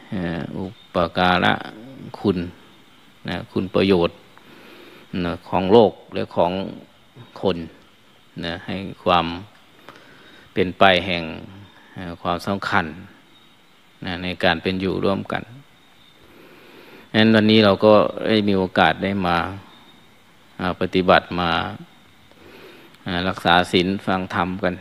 อุปการะคุณนะคุณประโยชน์นะของโลกและของคนนะให้ความเป็นไปแห่งความสำคัญนะในการเป็นอยู่ร่วมกันงั้นวันนี้เราก็ได้มีโอกาสได้มาปฏิบัติมารักษาศีลฟังธรรมกัน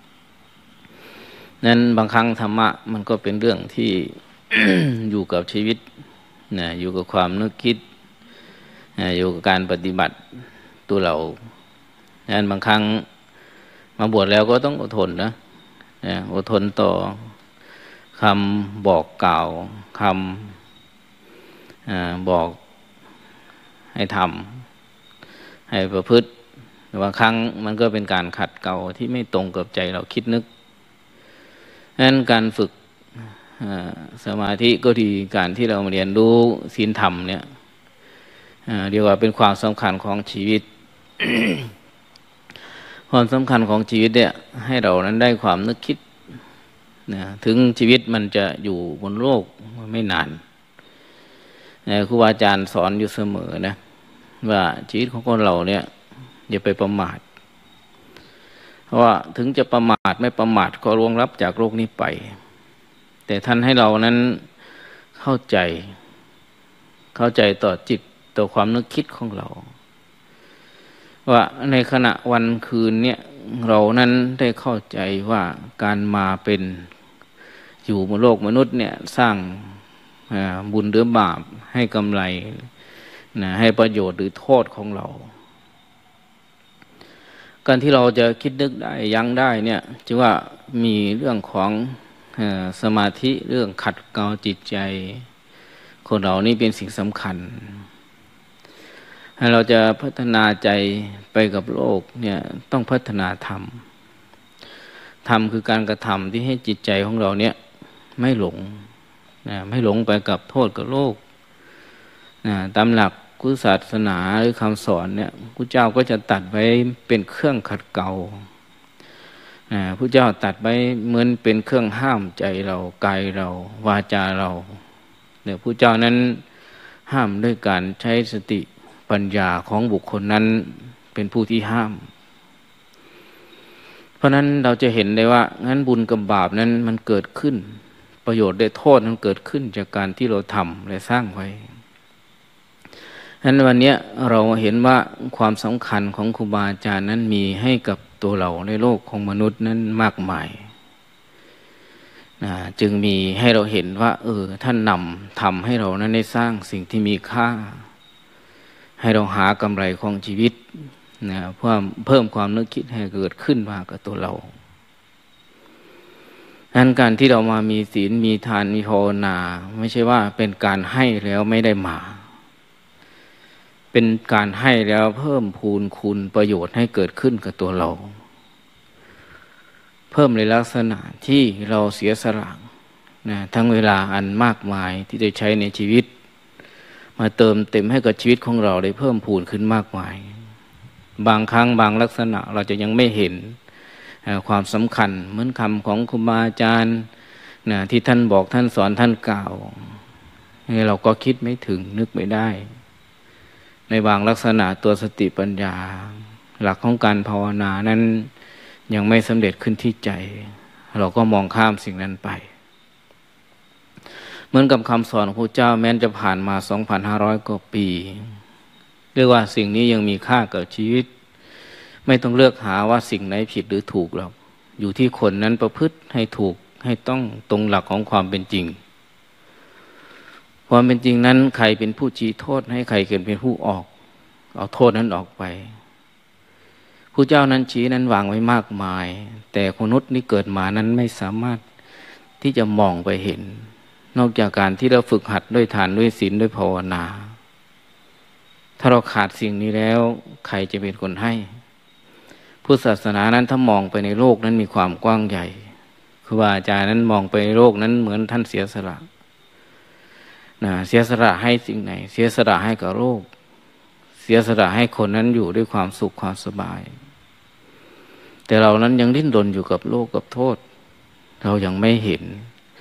นั้นบางครั้งธรรมะมันก็เป็นเรื่องที่ อยู่กับชีวิตนะอยู่กับความนึกคิดอยู่กับการปฏิบัติตัวเรานั้นบางครั้งมาบวชแล้วก็ต้องอดทนนะอดทนต่อคำบอกกล่าวคำบอกให้ทำให้ประพฤติบางครั้งมันก็เป็นการขัดเกลาที่ไม่ตรงกับใจเราคิดนึกฉะนั้นการฝึกสมาธิก็ดีการที่เราเรียนรู้ศีลธรรมเนี่ยเรียกว่าเป็นความสำคัญของชีวิต ความสำคัญของชีวิตเนี่ยให้เรานั้นได้ความนึกคิดนะถึงชีวิตมันจะอยู่บนโลกไม่นานครูบาอาจารย์สอนอยู่เสมอนะว่าชีวิตของคนเราเนี่ยอย่าไปประมาทเพราะว่าถึงจะประมาทไม่ประมาทก็ล่วงลับจากโลกนี้ไปแต่ท่านให้เรานั้นเข้าใจต่อจิตต่อความนึกคิดของเราว่าในขณะวันคืนเนี่ยเรานั้นได้เข้าใจว่าการมาเป็นอยู่บนโลกมนุษย์เนี่ยสร้างบุญหรือบาปให้กำไรนะให้ประโยชน์หรือโทษของเราการที่เราจะคิดนึกได้ยั้งได้เนี่ยจึงว่ามีเรื่องของสมาธิเรื่องขัดเกลาจิตใจคนเรานี่เป็นสิ่งสำคัญให้เราจะพัฒนาใจไปกับโลกเนี่ยต้องพัฒนาธรรมคือการกระทำที่ให้จิตใจของเราเนี่ยไม่หลงไม่หลงไปกับโทษกับโลกตามหลักพุทธศาสนาหรือคำสอนเนี่ยพระเจ้าก็จะตัดไว้เป็นเครื่องขัดเกลาพระเจ้าตัดไว้เหมือนเป็นเครื่องห้ามใจเรากายเราวาจาเราเนี่ยพระเจ้านั้นห้ามด้วยการใช้สติปัญญาของบุคคลนั้นเป็นผู้ที่ห้ามเพราะนั้นเราจะเห็นได้ว่างั้นบุญกับบาปนั้นมันเกิดขึ้นประโยชน์ได้โทษนั้นเกิดขึ้นจากการที่เราทำและสร้างไว้ฉะนั้นวันนี้เราเห็นว่าความสำคัญของครูบาอาจารย์นั้นมีให้กับตัวเราในโลกของมนุษย์นั้นมากมายจึงมีให้เราเห็นว่าท่านนำทำให้เรานั้นได้สร้างสิ่งที่มีค่าให้เราหากำไรของชีวิตเพิ่มความนึกคิดให้เกิดขึ้นมากับตัวเรานั้นการที่เรามามีศีลมีทานมีภาวนาไม่ใช่ว่าเป็นการให้แล้วไม่ได้มาเป็นการให้แล้วเพิ่มพูนคุณประโยชน์ให้เกิดขึ้นกับตัวเราเพิ่มในลักษณะที่เราเสียสละทั้งเวลาอันมากมายที่ได้ใช้ในชีวิตมาเติมเต็มให้กับชีวิตของเราได้เพิ่มพูนขึ้นมากมายบางครั้งบางลักษณะเราจะยังไม่เห็นความสำคัญเหมือนคำของครูบาอาจารย์ที่ท่านบอกท่านสอนท่านกล่าวเราก็คิดไม่ถึงนึกไม่ได้ในบางลักษณะตัวสติปัญญาหลักของการภาวนานั้นยังไม่สำเร็จขึ้นที่ใจเราก็มองข้ามสิ่งนั้นไปเหมือนกับคำสอนของพระเจ้าแม้นจะผ่านมา 2,500 กว่าปีเรียกว่าสิ่งนี้ยังมีค่ากับชีวิตไม่ต้องเลือกหาว่าสิ่งไหนผิดหรือถูกหรอกอยู่ที่คนนั้นประพฤติให้ถูกให้ต้องตรงหลักของความเป็นจริงความเป็นจริงนั้นใครเป็นผู้ชี้โทษให้ใครเป็นผู้เอาโทษนั้นออกไปผู้เจ้านั้นชี้นั้นวางไว้มากมายแต่มนุษย์นี้เกิดมานั้นไม่สามารถที่จะมองไปเห็นนอกจากการที่เราฝึกหัดด้วยทานด้วยศีลด้วยภาวนาถ้าเราขาดสิ่งนี้แล้วใครจะเป็นคนให้พุทธศาสนานั้นถ้ามองไปในโลกนั้นมีความกว้างใหญ่ครูบาอาจารย์นั้นมองไปในโลกนั้นเหมือนท่านเสียสละเสียสละให้สิ่งไหนเสียสละให้กับโลกเสียสละให้คนนั้นอยู่ด้วยความสุขความสบายแต่เรานั้นยังดิ้นรนอยู่กับโลกกับโทษเรายังไม่เห็น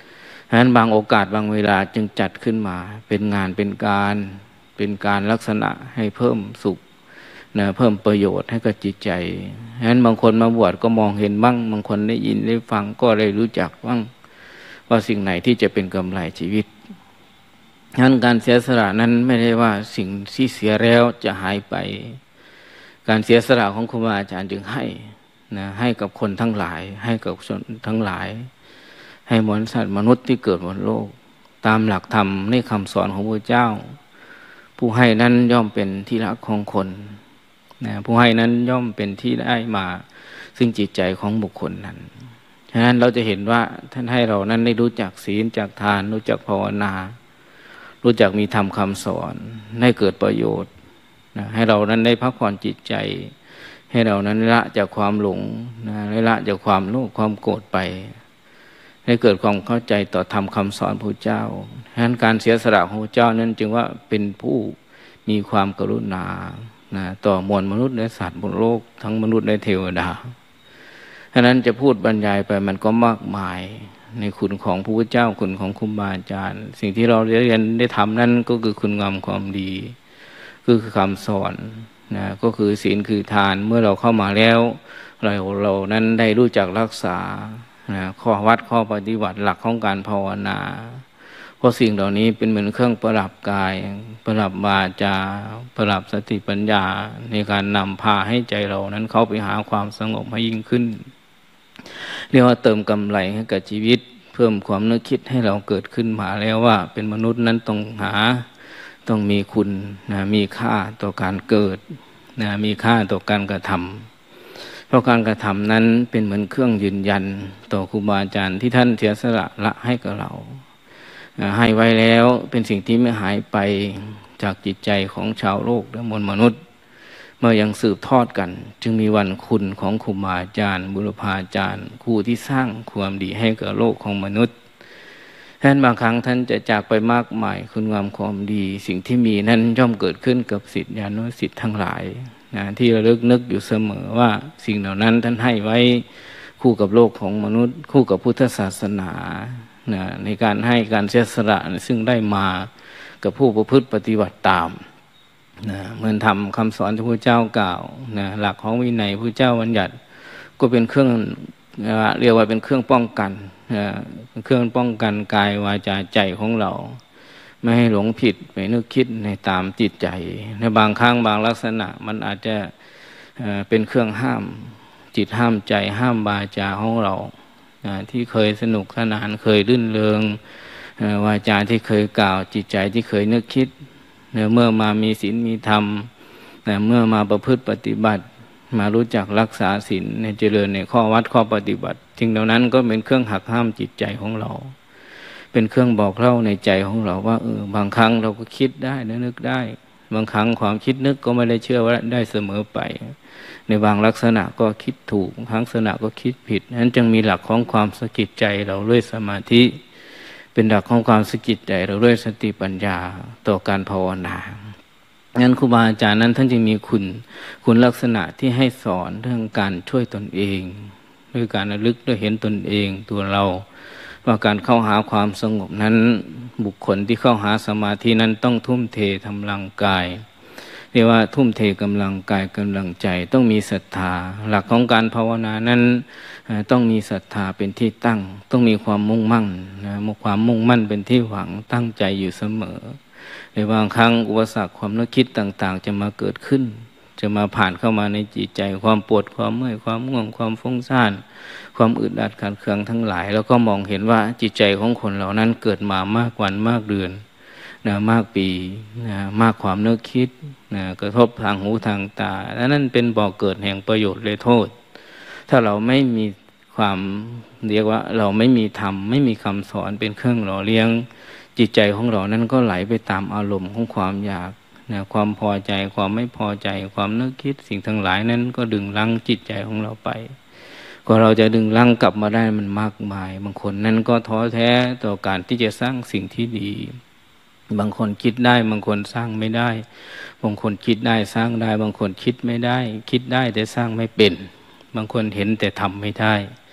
ฉะนั้นบางโอกาสบางเวลาจึงจัดขึ้นมาเป็นงานเป็นการลักษณะให้เพิ่มสุขนะเพิ่มประโยชน์ให้กับจิตใจฉะนั้นบางคนมาบวชก็มองเห็นบ้างบางคนได้ยินได้ฟังก็ได้รู้จักบ้างว่าสิ่งไหนที่จะเป็นกำไรชีวิตฉะนั้นการเสียสละนั้นไม่ได้ว่าสิ่งที่เสียแล้วจะหายไปการเสียสละของครูบาอาจารย์จึงให้นะให้กับคนทั้งหลายให้กับชนทั้งหลายให้มวลสัตว์มนุษย์ที่เกิดบนโลกตามหลักธรรมในคำสอนของพระเจ้าผู้ให้นั้นย่อมเป็นที่รักของคนนะผู้ให้นั้นย่อมเป็นที่ได้มาซึ่งจิตใจของบุคคลนั้นฉะนั้นเราจะเห็นว่าท่านให้เรานั้นได้รู้จักศีลจากทานรู้จักภาวนารู้จักมีธรรมคำสอนให้เกิดประโยชน์นะให้เรานั้นได้พักผ่อนจิตใจให้เรานั้นละจากความหลงนะละจากความโลภความโกรธไปให้เกิดความเข้าใจต่อธรรมคำสอนพระเจ้าฉะนั้นการเสียสละของพระเจ้านั้นจึงว่าเป็นผู้มีความกรุณานะต่อมวลมนุษย์และสัตว์บนโลกทั้งมนุษย์และเทวดาฉะนั้นจะพูดบรรยายไปมันก็มากมายในคุณของพระพุทธเจ้าคุณของครูบาอาจารย์สิ่งที่เราเรียนได้ทำนั่นก็คือคุณงามความดีคือคำสอนนะก็คือศีลคือทานเมื่อเราเข้ามาแล้วเรานั้นได้รู้จักรักษานะข้อวัดข้อปฏิบัติหลักของการภาวนาเพราะสิ่งเหล่านี้เป็นเหมือนเครื่องประดับกายประดับวาจาประดับสติปัญญาในการนำพาให้ใจเรานั้นเข้าไปหาความสงบให้ยิ่งขึ้นเรียกว่าเติมกำไรให้กับชีวิตเพิ่มความนึกคิดให้เราเกิดขึ้นมาแล้วว่าเป็นมนุษย์นั้นต้องมีคุณนะมีค่าต่อการเกิดนะมีค่าต่อการกระทำเพราะการกระทำนั้นเป็นเหมือนเครื่องยืนยันต่อครูบาอาจารย์ที่ท่านเสียสละละให้กับเราให้ไว้แล้วเป็นสิ่งที่ไม่หายไปจากจิตใจของชาวโลกและมวลมนุษย์เมื่อยังสืบทอดกันจึงมีวันคุณของครูบาอาจารย์บุรพาจารย์ครูที่สร้างความดีให้กับโลกของมนุษย์ฉะนั้นบางครั้งท่านจะจากไปมากมายคุณงามความดีสิ่งที่มีนั้นย่อมเกิดขึ้นกับศิษยานุศิษย์ทั้งหลายนะที่ระลึกนึกอยู่เสมอว่าสิ่งเหล่านั้นท่านให้ไว้คู่กับโลกของมนุษย์คู่กับพุทธศาสนานะในการให้การเสียสละซึ่งได้มากับผู้ประพฤติปฏิบัติตามนะเหมือนทำคำสอนที่พระเจ้ากล่าวนะหลักของวินัยพระเจ้าบัญญัติก็เป็นเครื่องเรียกว่าเป็นเครื่องป้องกันเป็นเครื่องป้องกันกายวาจาใจของเราไม่ให้หลงผิดไปนึกคิดในตามจิตใจในบางครั้งบางลักษณะมันอาจจะเป็นเครื่องห้ามจิตห้ามใจห้ามวาจาของเราที่เคยสนุกสนานเคยรื่นเริงวาจาที่เคยกล่าวจิตใจที่เคยนึกคิดเมื่อมามีศีลมีธรรมเมื่อมาประพฤติปฏิบัติมารู้จักรักษาศีลในเจริญในข้อวัดข้อปฏิบัติสิ่งเหล่านั้นก็เป็นเครื่องหักห้ามจิตใจของเราเป็นเครื่องบอกเล่าในใจของเราว่าบางครั้งเราก็คิดได้นึกได้บางครั้งความคิดนึกก็ไม่ได้เชื่อว่าได้เสมอไปในบางลักษณะก็คิดถูกบางลักษณะก็คิดผิดนั้นจึงมีหลักของความสะกิดใจเราด้วยสมาธิเป็นหลักของความสะกิดใจเราด้วยสติปัญญาต่อการภาวนางั้นครูบาอาจารย์นั้นท่านจึงมีคุณลักษณะที่ให้สอนเรื่องการช่วยตนเองด้วยการระลึกด้วยเห็นตนเองตัวเราว่าการเข้าหาความสงบนั้นบุคคลที่เข้าหาสมาธินั้นต้องทุ่มเททำร่างกายเรียกว่าทุ่มเทกำลังกายกำลังใจต้องมีศรัทธาหลักของการภาวนานั้นต้องมีศรัทธาเป็นที่ตั้งต้องมีความมุ่งมั่นความมุ่งมั่นเป็นที่หวังตั้งใจอยู่เสมอในบางครั้งอุปสรรคความนึกคิดต่างๆจะมาเกิดขึ้นจะมาผ่านเข้ามาในจิตใจความปวดความเมื่อยความง่วงความฟุ้งซ่านความอึดอัดขัดเคืองทั้งหลายแล้วก็มองเห็นว่าจิตใจของคนเหล่านั้นเกิดมามากวันมากเดือนมากปีมากความนึกคิดกระทบทางหูทางตาและนั่นเป็นบ่อเกิดแห่งประโยชน์และโทษถ้าเราไม่มีความเรียกว่าเราไม่มีธรรมไม่มีคำสอนเป็นเครื่องหล่อเลี้ยงจิตใจของเรานั้นก็ไหลไปตามอารมณ์ของความอยากความพอใจความไม่พอใจความนึกคิดสิ่งทั้งหลายนั้นก็ดึงรั้งจิตใจของเราไปก็เราจะดึงรั้งกลับมาได้มันมากมายบางคนนั้นก็ท้อแท้ต่อการที่จะสร้างสิ่งที่ดีบางคนคิดได้บางคนสร้างไม่ได้บางคนคิดได้สร้างได้บางคนคิดไม่ได้คิดได้แต่สร้างไม่เป็นบางคนเห็นแต่ทำไม่ได้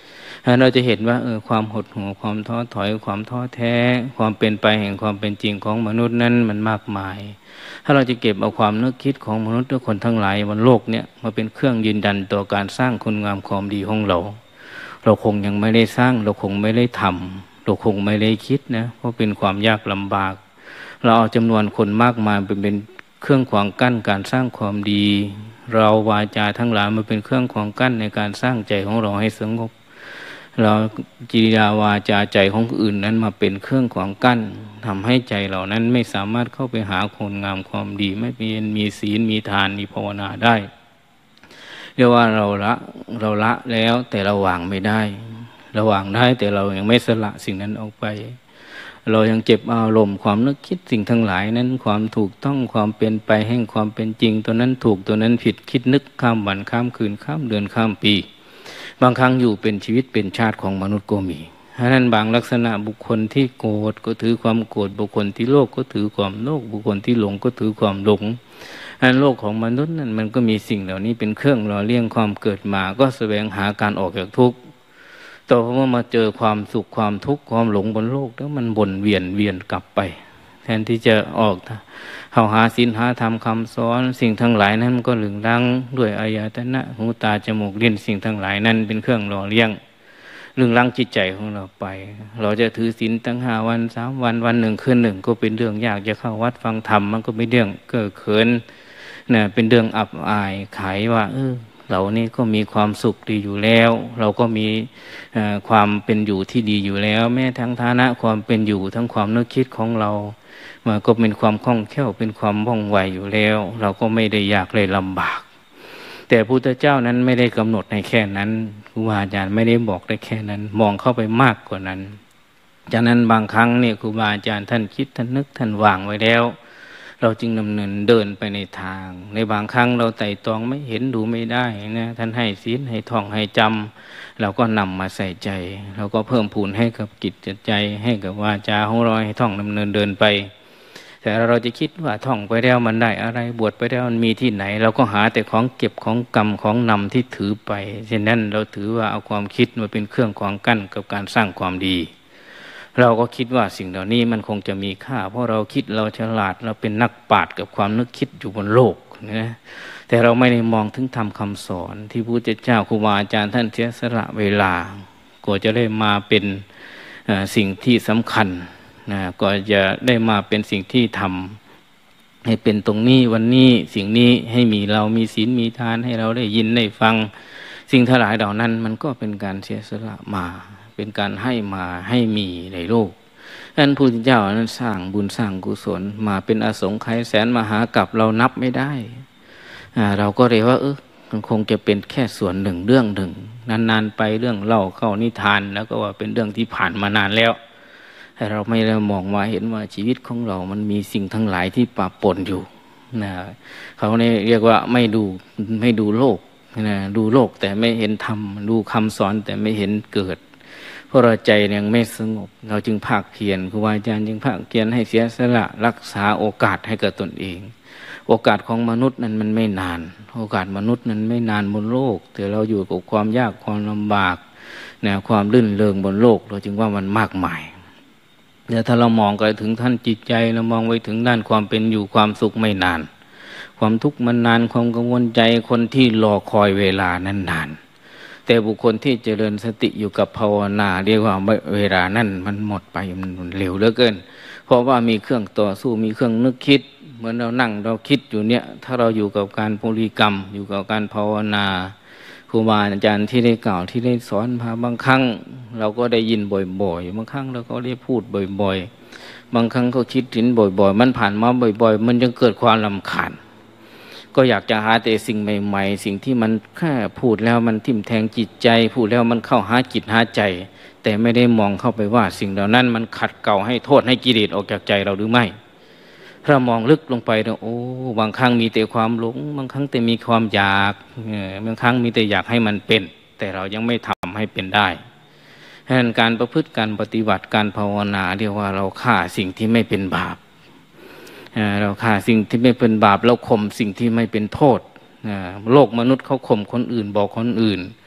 เราจะเห็นว่าความหดหู่ความท้อถอยความท้อแท้ความเป็นไปแห่งความเป็นจริงของมนุษย์นั้นมันมากมายถ้าเราจะเก็บเอาความนึกคิดของมนุษย์ทุกคนทั้งหลายบนโลกเนี่ยมาเป็นเครื่องยืนยันต่อการสร้างคุณงามความดีของเราคงยังไม่ได้สร้างเราคงไม่ได้ทำเราคงไม่ได้คิดนะเพราะเป็นความยากลำบากเราเอาจำนวนคนมากมายเป็นเครื่องขวางกั้นการสร้างความดีเราวาจาทั้งหลายมาเป็นเครื่องขวางกั้นในการสร้างใจของเราให้สงบเรากิริยาวาจาใจของอื่นนั้นมาเป็นเครื่องขวางกั้นทำให้ใจเหล่านั้นไม่สามารถเข้าไปหาคุณงามความดีไม่มีศีลมีทานมีภาวนาได้เรียกว่าเราละแล้วแต่เราวางไม่ได้เราวางได้แต่เรายังไม่สละสิ่งนั้นออกไปเรายังเจ็บอารมณ์ความนึกคิดสิ่งทั้งหลายนั้นความถูกต้องความเป็นไปแห่งความเป็นจริงตัวนั้นถูกตัวนั้นผิดคิดนึกข้ามวันข้ามคืนข้ามเดือนข้ามปีบางครั้งอยู่เป็นชีวิตเป็นชาติของมนุษย์ก็มีฉะนั้นบางลักษณะบุคคลที่โกรธก็ถือความโกรธบุคคลที่โลภก็ถือความโลภบุคคลที่หลงก็ถือความหลงอันโลกของมนุษย์นั้นมันก็มีสิ่งเหล่านี้เป็นเครื่องหล่อเลี้ยงความเกิดมาก็แสวงหาการออกจากทุกข์ต่อมาเจอความสุขความทุกข์ความหลงบนโลกแล้วมันวนเวียนกลับไปแทนที่จะออกเข้าหาศีลหาธรรมคำสอนสิ่งทั้งหลายนั้นมันก็หลึงลังด้วยอายตนะหูตาจมูกลิ้นสิ่งทั้งหลายนั้นเป็นเครื่องหล่อเลี้ยงหลึงลังจิตใจของเราไปเราจะถือศีลตั้ง5 วัน3 วันวันหนึ่งคืนหนึ่งก็เป็นเรื่องยากจะเข้าวัดฟังธรรมมันก็เป็นเรื่องเก้อเขินเนี่ยเป็นเรื่องอับอายขายว่าเรานี่ก็มีความสุขดีอยู่แล้วเราก็มีความเป็นอยู่ที่ดีอยู่แล้วแม้ทั้งฐานะความเป็นอยู่ทั้งความนึกคิดของเรามันก็เป็นความคล่องแคล่วเป็นความว่องไวอยู่แล้วเราก็ไม่ได้ยากเลยลำบากแต่พุทธเจ้านั้นไม่ได้กำหนดในแค่นั้นครูบาอาจารย์ไม่ได้บอกได้แค่นั้นมองเข้าไปมากกว่านั้นฉะนั้นบางครั้งเนี่ยครูบาอาจารย์ท่านคิดท่านนึกท่านวางไว้แล้วเราจึงดำเนินเดินไปในทางในบางครั้งเราไต่ตองไม่เห็นดูไม่ได้นะท่านให้ศีลให้ท่องให้จำเราก็นำมาใส่ใจเราก็เพิ่มพูนให้กับจิตใจให้กับวาจาของเราให้ท่องดำเนินเดินไปแต่เราจะคิดว่าท่องไปแล้วมันได้อะไรบวชไปแล้วมันมีที่ไหนเราก็หาแต่ของเก็บของกรรมของนำที่ถือไปเช่นนั้นเราถือว่าเอาความคิดมาเป็นเครื่องขวางกั้นกับการสร้างความดีเราก็คิดว่าสิ่งเหล่านี้มันคงจะมีค่าเพราะเราคิดเราฉลาดเราเป็นนักปราชญ์กับความนึกคิดอยู่บนโลกนะแต่เราไม่ได้มองถึงธรรมคำสอนที่พระพุทธเจ้าครูบาอาจารย์ท่านเสียสละเวลากว่าจะได้มาเป็นสิ่งที่สำคัญนะก็จะได้มาเป็นสิ่งที่ทำให้เป็นตรงนี้วันนี้สิ่งนี้ให้มีเรามีศีลมีทานให้เราได้ยินได้ฟังสิ่งทั้งหลายเหล่านั้นมันก็เป็นการเสียสละมาเป็นการให้มาให้มีในโลกฉะนั้นพระพุทธเจ้านั้นสร้างบุญสร้างกุศลมาเป็นอสงไขยแสนมหากาพย์เรานับไม่ได้เราก็เลยว่ามันคงจะเป็นแค่ส่วนหนึ่งเรื่องหนึ่งนานๆไปเรื่องเล่าเข้านิทานแล้วก็ว่าเป็นเรื่องที่ผ่านมานานแล้วแต่เราไม่ได้มองว่าเห็นว่าชีวิตของเรามันมีสิ่งทั้งหลายที่ปะปนอยู่นะเขาเนี่ยเรียกว่าไม่ดูโลกนะดูโลกแต่ไม่เห็นธรรมดูคำสอนแต่ไม่เห็นเกิดเพราะเราใจยังไม่สงบเราจึงภาคเพียรครูบาอาจารย์จึงภาคเพียรให้เสียสละรักษาโอกาสให้กับตนเองโอกาสของมนุษย์นั้นมันไม่นานโอกาสมนุษย์นั้นไม่นานบนโลกแต่เราอยู่กับความยากความลำบากนะความลื่นเริงบนโลกเราจึงว่ามันมากมายเดี๋ยวถ้าเรามองไปถึงท่านจิตใจเรามองไปถึงด้านความเป็นอยู่ความสุขไม่นานความทุกข์มันนานความกังวลใจคนที่รอคอยเวลานั้นนานแต่บุคคลที่เจริญสติอยู่กับภาวนาเรียกว่าเวลานั้นมันหมดไปมันเร็วเหลือเกินเพราะว่ามีเครื่องต่อสู้มีเครื่องนึกคิดเหมือนเรานั่งเราคิดอยู่เนี่ยถ้าเราอยู่กับการบริกรรมอยู่กับการภาวนาครูบาอาจารย์ที่ได้กล่าวที่ได้สอนมาบางครั้งเราก็ได้ยินบ่อยๆบางครั้งเราก็ได้พูดบ่อยๆบางครั้งก็คิดถึงบ่อยๆมันผ่านมาบ่อยๆมันจึงเกิดความรำคาญก็อยากจะหาแต่สิ่งใหม่ๆสิ่งที่มันแค่พูดแล้วมันทิ่มแทงจิตใจพูดแล้วมันเข้าหาจิตหาใจแต่ไม่ได้มองเข้าไปว่าสิ่งเหล่านั้นมันขัดเกลาให้โทษให้กิเลสออกจากใจเราหรือไม่ถ้ามองลึกลงไปเนี่ยโอ้บางครั้งมีแต่ความหลงบางครั้งแต่มีความอยากบางครั้งมีแต่อยากให้มันเป็นแต่เรายังไม่ทำให้เป็นได้ฉะนั้นการประพฤติการปฏิบัติการภาวนาเรียกว่าเราฆ่าสิ่งที่ไม่เป็นบาปเราฆ่าสิ่งที่ไม่เป็นบาปเราข่มสิ่งที่ไม่เป็นโทษโลกมนุษย์เขาข่มคนอื่นบอกคนอื่น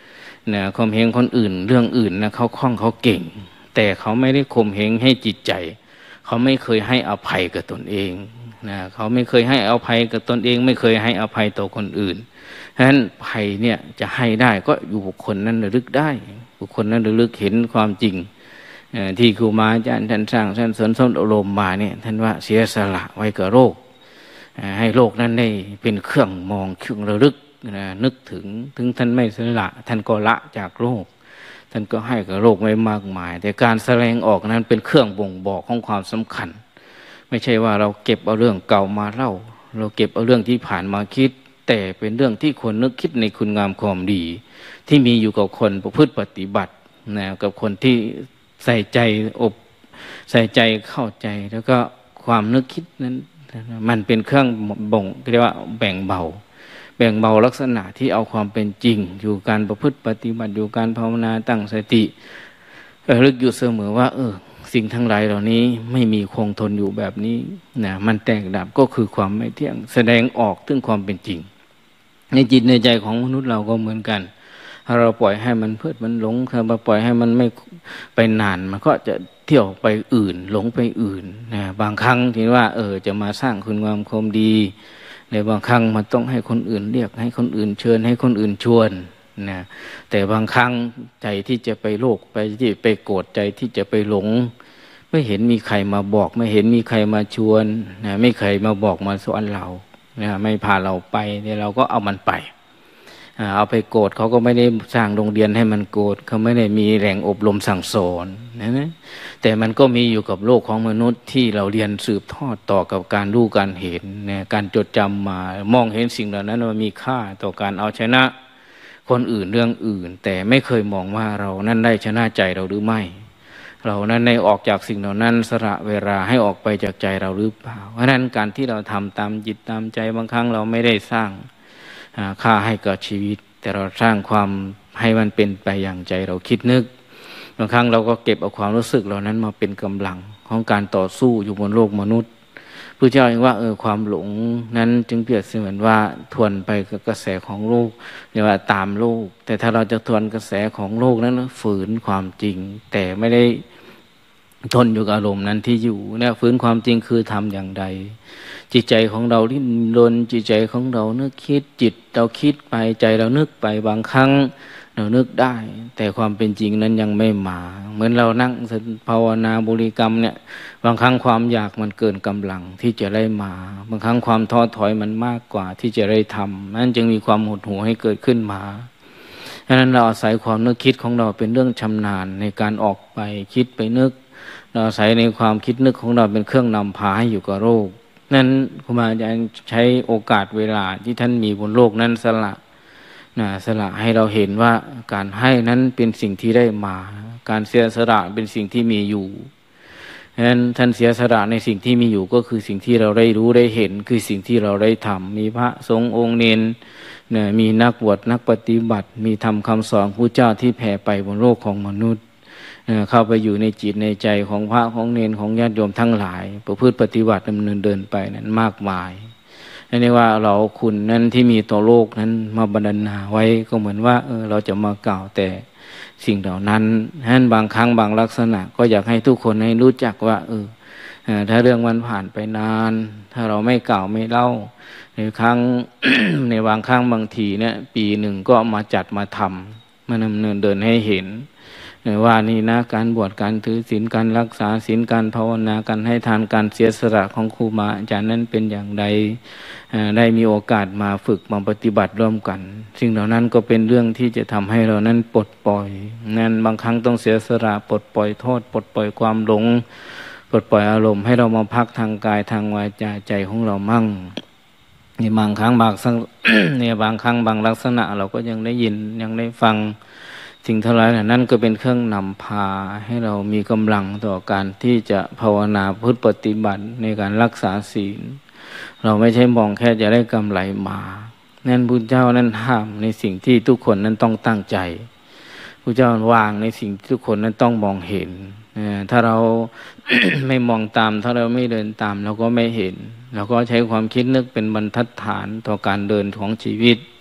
นะข่มเหงคนอื่นเรื่องอื่นนะเขาคล่องเขาเก่งแต่เขาไม่ได้ข่มเหงให้จิตใจเขาไม่เคยให้อภัยกับตนเองนะเขาไม่เคยให้อภัยกับตนเองไม่เคยให้อภัยต่อคนอื่นฉะนั้นภัยเนี่ยจะให้ได้ก็อยู่บุคคลนั้นระลึกได้บุคคลนั้นระลึกเห็นความจริงที่ครูบาอาจารย์ท่านสร้างท่านสอนสอนอบรมมาเนี่ยท่านว่าเสียสละไว้กับโลกให้โลกนั้นได้เป็นเครื่องมองเครื่องระลึกนึกถึงท่านไม่สละท่านก็ละจากโลกท่านก็ให้กับโลกไม่มากมายแต่การแสดงออกนั้นเป็นเครื่องบ่งบอกของความสำคัญไม่ใช่ว่าเราเก็บเอาเรื่องเก่ามาเล่าเราเก็บเอาเรื่องที่ผ่านมาคิดแต่เป็นเรื่องที่ควรนึกคิดในคุณงามความดีที่มีอยู่กับคนประพฤติปฏิบัตินะกับคนที่ใส่ใจใส่ใจเข้าใจแล้วก็ความนึกคิดนั้นมันเป็นเครื่องบ่งเรียกว่าแบ่งเบาลักษณะที่เอาความเป็นจริงอยู่การประพฤติปฏิบัติอยู่การภาวนาตั้งสติระลึกอยู่เสมอว่าสิ่งทั้งหลายเหล่านี้ไม่มีคงทนอยู่แบบนี้นะมันแตกดับก็คือความไม่เที่ยงแสดงออกถึงความเป็นจริงในจิตในใจของมนุษย์เราก็เหมือนกันถ้าเราปล่อยให้มันเพลิดมันหลงถ้าเราปล่อยให้มันไม่ไปนานมันก็จะเที่ยวไปอื่นหลงไปอื่นนะบางครั้งที่ว่าจะมาสร้างคุณงามความดีในบางครั้งมันต้องให้คนอื่นเรียกให้คนอื่นเชิญให้คนอื่นชวนนะแต่บางครั้งใจที่จะไปโลภไปที่ไปโกรธใจที่จะไปหลงไม่เห็นมีใครมาบอกไม่เห็นมีใครมาชวนนะไม่เคยมาบอกมาสอนเรานะไม่พาเราไปเนี่ยเราก็เอามันไปเอาไปโกรธเขาก็ไม่ได้สร้างโรงเรียนให้มันโกรธเขาไม่ได้มีแหล่งอบรมสั่งสอนนะแต่มันก็มีอยู่กับโลกของมนุษย์ที่เราเรียนสืบทอดต่อกับการรู้การเห็นนะการจดจำมามองเห็นสิ่งเหล่านั้นว่ามีค่าต่อการเอาชนะคนอื่นเรื่องอื่นแต่ไม่เคยมองว่าเรานั้นได้ชนะใจเราหรือไม่เรานั้นได้ออกจากสิ่งเหล่านั้นสละเวลาให้ออกไปจากใจเราหรือเปล่าเพราะนั้นการที่เราทำตามจิตตามใจบางครั้งเราไม่ได้สร้างค่าให้กับชีวิตแต่เราสร้างความให้มันเป็นไปอย่างใจเราคิดนึกบางครั้งเราก็เก็บเอาความรู้สึกเหล่านั้นมาเป็นกำลังของการต่อสู้อยู่บนโลกมนุษย์พระเจ้าเองว่าความหลงนั้นจึงเปรียบเสมือนว่าทวนไปกับกระแสของโลกเรียกว่าตามโลกแต่ถ้าเราจะทวนกระแสของโลกนั้นฝืนความจริงแต่ไม่ได้ทนอยู่กับอารมณ์นั้นที่อยู่เนี่ยฝืนความจริงคือทำอย่างใดจิตใจของเราดิ้นรนจิตใจของเรานึกคิดจิตเราคิดไปใจเรานึกไปบางครั้งเรานึกได้แต่ความเป็นจริงนั้นยังไม่มาเหมือนเรานั่งภาวนาบริกรรมเนี่ยบางครั้งความอยากมันเกินกำลังที่จะได้มาบางครั้งความท้อถอยมันมากกว่าที่จะได้ทำนั่นจึงมีความหดหู่ให้เกิดขึ้นมาฉะนั้นเราอาศัยความนึกคิดของเราเป็นเรื่องชำนาญในการออกไปคิดไปนึกเราอาศัยในความคิดนึกของเราเป็นเครื่องนำพาให้อยู่กับโลกนั้นครูบาอาจารย์ใช้โอกาสเวลาที่ท่านมีบนโลกนั้นสละให้เราเห็นว่าการให้นั้นเป็นสิ่งที่ได้มาการเสียสละเป็นสิ่งที่มีอยู่ฉะนั้นท่านเสียสละในสิ่งที่มีอยู่ก็คือสิ่งที่เราได้รู้ได้เห็นคือสิ่งที่เราได้ทำมีพระสงฆ์องค์เนรมีนักบวชนักปฏิบัติมีธรรมคำสอนพระเจ้าที่แผ่ไปบนโลกของมนุษย์เข้าไปอยู่ในจิตในใจของพระของเนรของญาติโยมทั้งหลายประพฤติปฏิบัติดำเนินเดินไปนั้นมากมายนั่นเรียกว่าเราคุณนั้นที่มีต่อโลกนั้นมาบรรณนาไว้ก็เหมือนว่าเราจะมากล่าวแต่สิ่งเหล่านั้นนั้นบางครั้งบางลักษณะก็อยากให้ทุกคนให้รู้จักว่าถ้าเรื่องมันผ่านไปนานถ้าเราไม่กล่าวไม่เล่าในครั้ง ในบางครั้งบางทีเนี่ยปีหนึ่งก็มาจัดมาทำมาดำเนินเดินให้เห็นว่านี่นะการบวชการถือศีลการรักษาศีลการภาวนาการให้ทานการเสียสละของครูบาอาจารย์นั้นเป็นอย่างใดได้มีโอกาสมาฝึกมาปฏิบัติร่วมกันสิ่งเหล่านั้นก็เป็นเรื่องที่จะทำให้เรานั้นปลดปล่อยนั้นบางครั้งต้องเสียสละปลดปล่อยโทษปลดปล่อยความหลงปลดปล่อยอารมณ์ให้เรามาพักทางกายทางวาจาใจของเรามั่งในบางครั้งบางเนี่ยบางครั้งบางลักษณะเราก็ยังได้ยินยังได้ฟังสิ่งทั้งหลายนั้นก็เป็นเครื่องนำพาให้เรามีกำลังต่อการที่จะภาวนาพุทธปฏิบัติในการรักษาศีลเราไม่ใช่มองแค่จะได้กำไรมานั่นพุทธเจ้านั้นห้ามในสิ่งที่ทุกคนนั้นต้องตั้งใจพุทธเจ้าวางในสิ่งที่ทุกคนนั้นต้องมองเห็นถ้าเรา ไม่มองตามถ้าเราไม่เดินตามเราก็ไม่เห็นเราก็ใช้ความคิดนึกเป็นบรรทัดฐานต่อการเดินของชีวิต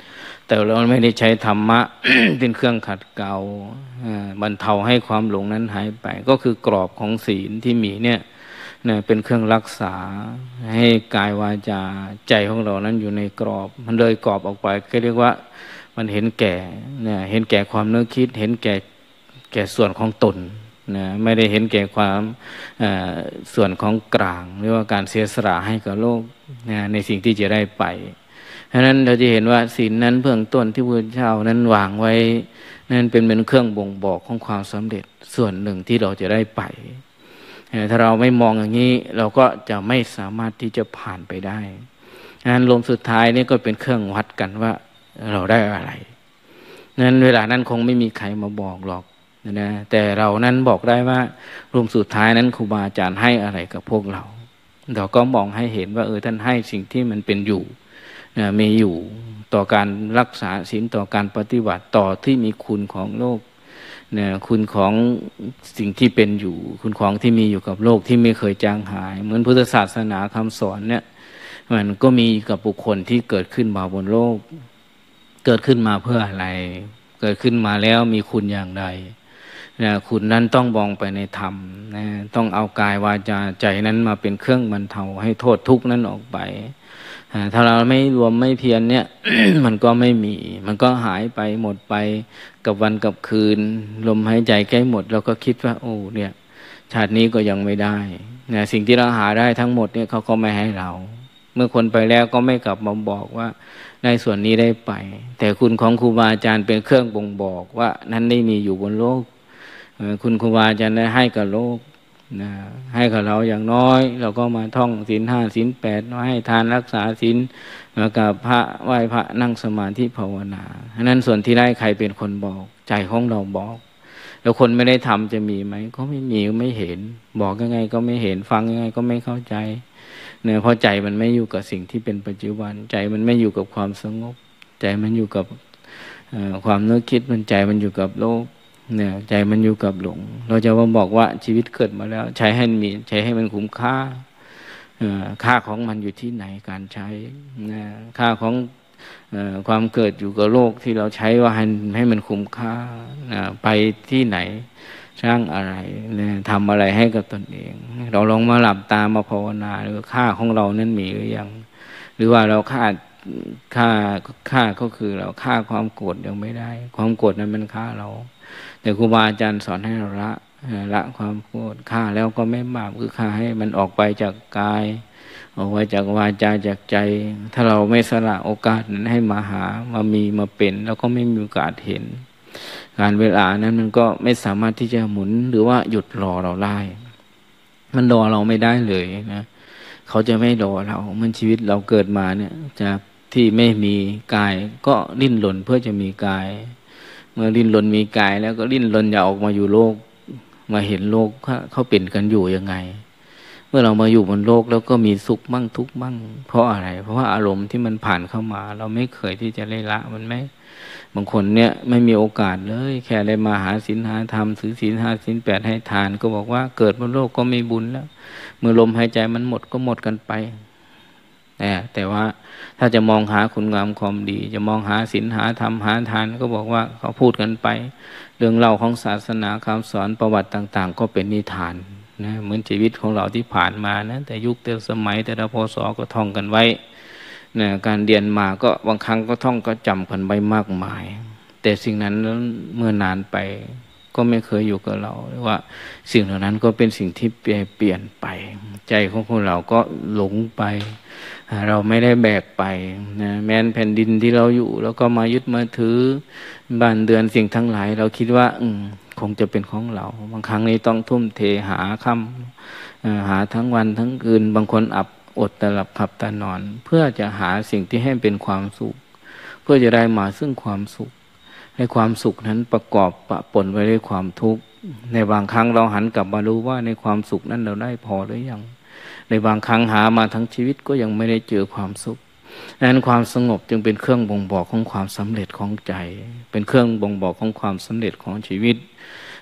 แต่เราไม่ได้ใช้ธรรมะ เป็นเครื่องขัดเกลาบรรเทาให้ความหลงนั้นหายไปก็คือกรอบของศีลที่มีเนี่ยเป็นเครื่องรักษาให้กายวาจาใจของเรานั้นอยู่ในกรอบมันเลยกรอบออกไปก็เรียกว่ามันเห็นแก่เห็นแก่ความนึกคิดเห็นแก่ส่วนของตนไม่ได้เห็นแก่ความส่วนของกลางหรือว่าการเสียสละให้กับโลกในสิ่งที่จะได้ไปเพราะนั้นเราจะเห็นว่าศีลนั้นเบื้องต้นที่พระพุทธเจ้านั้นวางไว้นั่นเป็นเหมือนเครื่องบ่งบอกของความสำเร็จส่วนหนึ่งที่เราจะได้ไปถ้าเราไม่มองอย่างนี้เราก็จะไม่สามารถที่จะผ่านไปได้นั้นลมสุดท้ายนี่ก็เป็นเครื่องวัดกันว่าเราได้อะไรนั้นเวลานั้นคงไม่มีใครมาบอกหรอกนะแต่เรานั้นบอกได้ว่าลมสุดท้ายนั้นครูบาอาจารย์ให้อะไรกับพวกเราก็มองให้เห็นว่าท่านให้สิ่งที่มันเป็นอยู่มีอยู่ต่อการรักษาศีลต่อการปฏิบัติต่อที่มีคุณของโลกคุณของสิ่งที่เป็นอยู่คุณของที่มีอยู่กับโลกที่ไม่เคยจางหายเหมือนพุทธศาสนาคำสอนเนี่ยมันก็มีกับบุคคลที่เกิดขึ้นมาบนโลกเกิดขึ้นมาเพื่ออะไรเกิดขึ้นมาแล้วมีคุณอย่างไรคุณนั้นต้องมองไปในธรรมต้องเอากายวาจาใจนั้นมาเป็นเครื่องบรรเทาให้โทษทุกข์นั้นออกไปถ้าเราไม่รวมไม่เพียรเนี่ย มันก็ไม่มีมันก็หายไปหมดไปกับวันกับคืนลมหายใจใกล้หมดเราก็คิดว่าโอ้เนี่ยชาตินี้ก็ยังไม่ได้สิ่งที่เราหาได้ทั้งหมดเนี่ยเขาก็ไม่ให้เราเมื่อคนไปแล้วก็ไม่กลับมาบอกว่าในส่วนนี้ได้ไปแต่คุณของครูบาอาจารย์เป็นเครื่องบ่งบอกว่านั้นได้มีอยู่บนโลกคุณครูบาอาจารย์ได้ให้กับโลกให้กับเราอย่างน้อยเราก็มาท่องศีล 5 ศีล 8ให้ทานรักษาศีลแล้วกับพระไหว้พระนั่งสมาธิภาวนาฉะนั้นส่วนที่ได้ใครเป็นคนบอกใจของเราบอกแล้วคนไม่ได้ทำจะมีไหมก็ไม่มีไม่เห็นบอกยังไงก็ไม่เห็นฟังยังไงก็ไม่เข้าใจเพราะใจมันไม่อยู่กับสิ่งที่เป็นปัจจุบันใจมันไม่อยู่กับความสงบใจมันอยู่กับความนึกคิดมันใจมันอยู่กับโลกใจมันอยู่กับหลงเราจะมาบอกว่าชีวิตเกิดมาแล้วใช้ให้มันคุ้มค่าค่าของมันอยู่ที่ไหนการใช้ค่าของความเกิดอยู่กับโลกที่เราใช้ว่าให้มันคุ้มค่าไปที่ไหนสร้างอะไรทำอะไรให้กับตนเองเราลองมาหลับตามาภาวนาหรือค่าของเรานั้นมีหรือยังหรือว่าเราค่าก็คือเราค่าความโกรธยังไม่ได้ความโกรธนั้นมันค่าเราแต่ครูบาอาจารย์สอนให้เราละความโกรธฆ่าแล้วก็ไม่บาปคือฆ่าให้มันออกไปจากกายออกไปจากวาจาจากใจถ้าเราไม่สละโอกาสนั้นให้มาหามามีมาเป็นแล้วก็ไม่มีโอกาสเห็นการเวลานั้นมันก็ไม่สามารถที่จะหมุนหรือว่าหยุดรอเราได้มันรอเราไม่ได้เลยนะเขาจะไม่รอเราเหมือนชีวิตเราเกิดมาเนี่ยจากที่ไม่มีกายก็ดิ้นรนเพื่อจะมีกายเมื่อดิ้นรนมีกายแล้วก็ดิ้นรนอยากออกมาอยู่โลกมาเห็นโลกเขาเป็นกันอยู่ยังไงเมื่อเรามาอยู่บนโลกแล้วก็มีสุขบ้างทุกข์บ้างเพราะอะไรเพราะว่าอารมณ์ที่มันผ่านเข้ามาเราไม่เคยที่จะได้ละมันไหมบางคนเนี่ยไม่มีโอกาสเลยแค่ได้มาหาศีลหาธรรมถือศีล 5 ศีล 8ให้ทานก็บอกว่าเกิดบนโลกก็ไม่บุญแล้วเมื่อลมหายใจมันหมดก็หมดกันไปแต่ว่าถ้าจะมองหาคุณงามความดีจะมองหาศีลหาธรรมหาทานก็บอกว่าเขาพูดกันไปเรื่องเล่าของศาสนาคำสอนประวัติต่างๆก็เป็นนิทานนะเหมือนชีวิตของเราที่ผ่านมานะแต่ยุคแต่สมัยแต่ละพศก็ท่องกันไว้นะการเรียนมาก็บางครั้งก็ท่องก็จำกันไว้มากมายแต่สิ่งนั้นเมื่อนานไปก็ไม่เคยอยู่กับเราหรือว่าสิ่งเหล่านั้นก็เป็นสิ่งที่เปลี่ยนไปใจของพวกเราก็หลงไปเราไม่ได้แบกไปนะแม้นแผ่นดินที่เราอยู่แล้วก็มายึดมาถือบ้านเดือนสิ่งทั้งหลายเราคิดว่าคงจะเป็นของเราบางครั้งนี้ต้องทุ่มเทหาค่ำหาทั้งวันทั้งคืนบางคนอดตะหลับขับตานอนเพื่อจะหาสิ่งที่ให้เป็นความสุขเพื่อจะได้มาซึ่งความสุขในความสุขนั้นประกอบปะปนไว้ด้วยความทุกข์ในบางครั้งเราหันกลับมารู้ว่าในความสุขนั้นเราได้พอหรือยังในบางครั้งหามาทั้งชีวิตก็ยังไม่ได้เจอความสุขดังนั้นความสงบจึงเป็นเครื่องบ่งบอกของความสำเร็จของใจเป็นเครื่องบ่งบอกของความสำเร็จของชีวิต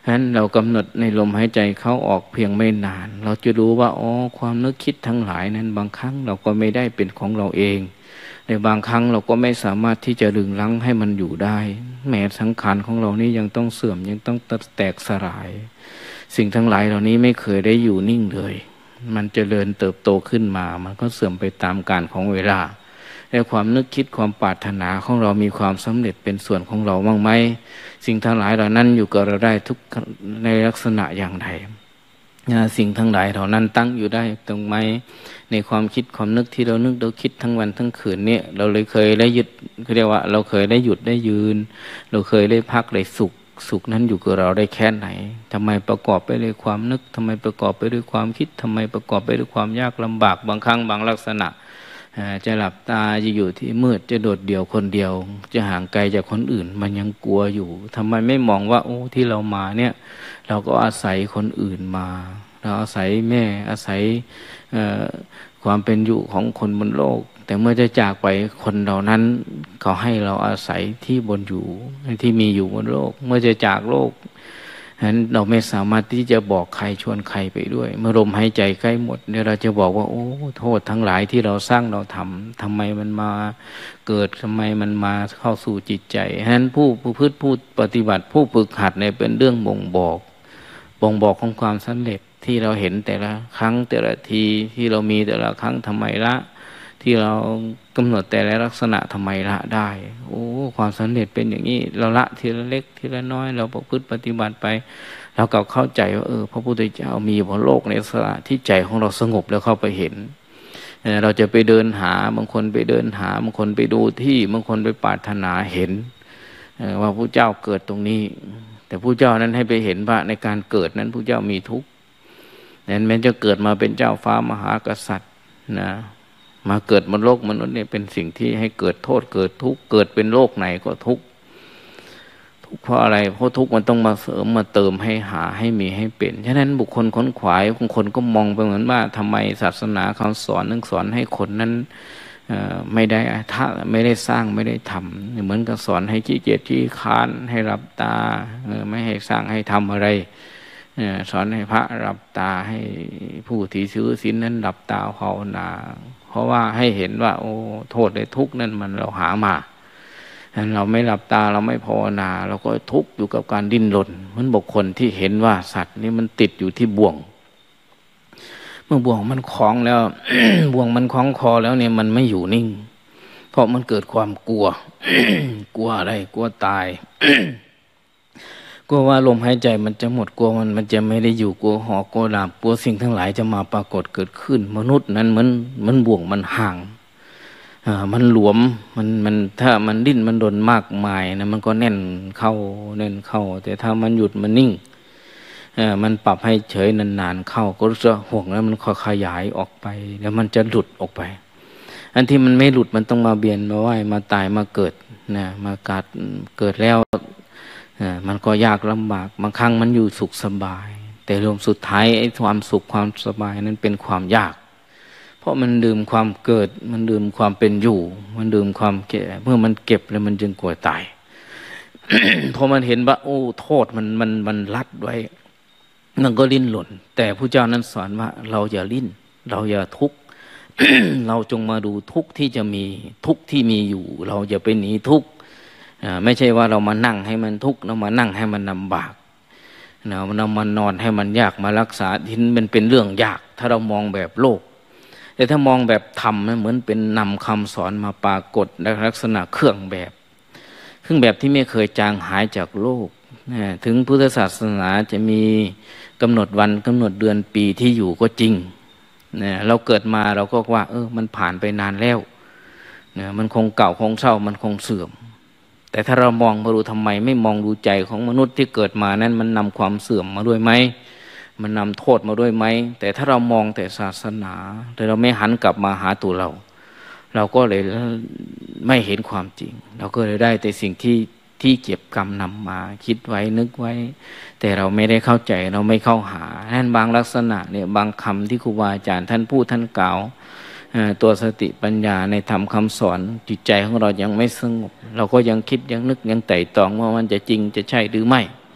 ฉะนั้นเรากำหนดในลมหายใจเข้าออกเพียงไม่นานเราจะรู้ว่าอ๋อความนึกคิดทั้งหลายนั้นบางครั้งเราก็ไม่ได้เป็นของเราเองในบางครั้งเราก็ไม่สามารถที่จะดึงรั้งให้มันอยู่ได้แม้สังขารของเรานี่ยังต้องเสื่อมยังต้องแตกสลายสิ่งทั้งหลายเหล่านี้ไม่เคยได้อยู่นิ่งเลยมันเจริญเติบโตขึ้นมามันก็เสื่อมไปตามกาลของเวลาในความนึกคิดความปรารถนาของเรามีความสำเร็จเป็นส่วนของเราบ้างไหมสิ่งทั้งหลายเหล่านั้นอยู่กับเราได้ทุกในลักษณะอย่างไรสิ่งทั้งหลายเหล่านั้นตั้งอยู่ได้ตรงไหมในความคิดความนึกที่เรานึกเราคิดทั้งวันทั้งคืนเนี่ยเราเลยเคยได้หยุดเรียกว่าเราเคยได้หยุดได้ยืนเราเคยได้พักได้สุขนั้นอยู่กับเราได้แค่ไหนทำไมประกอบไปด้วยความนึกทำไมประกอบไปด้วยความคิดทำไมประกอบไปด้วยความยากลำบากบางครั้งบางลักษณะจะหลับตาจะอยู่ที่มืดจะโดดเดี่ยวคนเดียวจะห่างไกลจากคนอื่นมันยังกลัวอยู่ทำไมไม่มองว่าโอ้ที่เรามาเนี่ยเราก็อาศัยคนอื่นมาเราอาศัยแม่อาศัยความเป็นอยู่ของคนบนโลกแต่เมื่อจะจากไปคนเหล่านั้นเขาให้เราอาศัยที่บนอยู่ที่มีอยู่บนโลกเมื่อจะจากโลกฉะนั้นเราไม่สามารถที่จะบอกใครชวนใครไปด้วยเมื่อลมหายใจใกล้หมดเนี่ยเราจะบอกว่าโอ้โทษทั้งหลายที่เราสร้างเราทำไมมันมาเกิดทำไมมันมาเข้าสู่จิตใจฉะนั้นผู้พฤติผู้ปฏิบัติผู้ฝึกหัดเนี่ยเป็นเรื่องบ่งบอกของความสำเร็จที่เราเห็นแต่ละครั้งแต่ละทีที่เรามีแต่ละครั้งทำไมละที่เรากำหนดแต่ละลักษณะทำไมละได้โอ้ความสำเร็จเป็นอย่างนี้เราละทีละเล็กทีละน้อยเราประพฤติปฏิบัติไปเราก็เข้าใจว่าพระพุทธเจ้ามีบนโลกในลักษณะที่ใจของเราสงบแล้วเข้าไปเห็นเราจะไปเดินหาบางคนไปเดินหาบางคนไปดูที่บางคนไปปรารถนาเห็นว่าพระเจ้าเกิดตรงนี้แต่พระเจ้านั้นให้ไปเห็นว่าในการเกิดนั้นพระเจ้ามีทุกข์นั้นแม้จะเกิดมาเป็นเจ้าฟ้ามหากษัตริย์นะมาเกิดบนโลกมนุษย์เนี่ยเป็นสิ่งที่ให้เกิดโทษเกิดทุกข์เกิดเป็นโลกไหนก็ทุกข์เพราะอะไรเพราะทุกข์มันต้องมาเสริมมาเติมให้หาให้มีให้เป็นฉะนั้นบุคคลค้นขวายบางคนก็มองไปเหมือนว่าทำไมศาสนาคำสอนนึกสอนให้คนนั้นไม่ได้ไม่ได้สร้างไม่ได้ทำเหมือนกับสอนให้ขี้เกียจขี้ค้านให้หลับตาไม่ให้สร้างให้ทำอะไรสอนให้พระหลับตาให้ผู้ที่ถือศีลนั้นหลับตาภาวนาเพราะว่าให้เห็นว่าโอ้โทษในทุกข์นั้นมันเราหามาเราไม่หลับตาเราไม่ภาวนาเราก็ทุกข์อยู่กับการดิ้นรนเหมือนบุคคลที่เห็นว่าสัตว์นี่มันติดอยู่ที่บ่วงเมื่อบ่วงมันคล้องแล้ว บ่วงมันคล้องคอแล้วเนี่ยมันไม่อยู่นิ่งเพราะมันเกิดความกลัว กลัวอะไรกลัวตาย กลัวว่าลมหายใจมันจะหมดกลัวมันจะไม่ได้อยู่กลัวหอกกลัวดาบกลัวสิ่งทั้งหลายจะมาปรากฏเกิดขึ้นมนุษย์นั้นมันบ่วงมันห่างมันหลวมมันถ้ามันดิ้นมันดนมากมายนะมันก็แน่นเข้าแต่ถ้ามันหยุดมันนิ่งมันปรับให้เฉยนานๆเข้าก็รู้สึกห่วงแล้วมันค่อยขยายออกไปแล้วมันจะหลุดออกไปอันที่มันไม่หลุดมันต้องมาเบียนมาว่ายมาตายมาเกิดนะมาเกิดแล้วมันก็ยากลำบากบางครั้งมันอยู่สุขสบายแต่รวมสุดท้ายไอ้ความสุขความสบายนั้นเป็นความยากเพราะมันดื่มความเกิดมันดื่มความเป็นอยู่มันดื่มความแก่เมื่อมันเก็บแล้วมันจึงกลัวตาย พอมันเห็นว่าโอ้โทษมันรัดไว้มันก็ลิ้นหล่นแต่พระเจ้านั้นสอนว่าเราอย่าลิ้นเราอย่าทุกข์ เราจงมาดูทุกข์ที่จะมีทุกข์ที่มีอยู่เราอย่าไปหนีทุกข์ไม่ใช่ว่าเรามานั่งให้มันทุกข์เรามานั่งให้มันลำบากเรามานอนให้มันยากมารักษาทินมันเป็นเรื่องยากถ้าเรามองแบบโลกแต่ถ้ามองแบบธรรมนะเหมือนเป็นนำคำสอนมาปรากฏในลักษณะเครื่องแบบที่ไม่เคยจางหายจากโลกถึงพุทธศาสนาจะมีกำหนดวันกำหนดเดือนปีที่อยู่ก็จริงเราเกิดมาเราก็ว่ามันผ่านไปนานแล้วมันคงเก่าคงเศร้ามันคงเสื่อมแต่ถ้าเรามองมาดูทำไมไม่มองดูใจของมนุษย์ที่เกิดมานั้นมันนำความเสื่อมมาด้วยไหมมันนำโทษมาด้วยไหมแต่ถ้าเรามองแต่ศาสนาแต่เราไม่หันกลับมาหาตัวเราก็เลยไม่เห็นความจริงเราก็เลยได้แต่สิ่งที่เก็บกรรมนำมาคิดไว้นึกไว้แต่เราไม่ได้เข้าใจเราไม่เข้าหานั่นบางลักษณะเนี่ยบางคำที่ครูบาอาจารย์ท่านพูดท่านกล่าวตัวสติปัญญาในธรรมคำสอนจิตใจของเรายังไม่สงบเราก็ยังคิดยังนึกยังไต่ตองว่ามันจะจริงจะใช่หรือไม่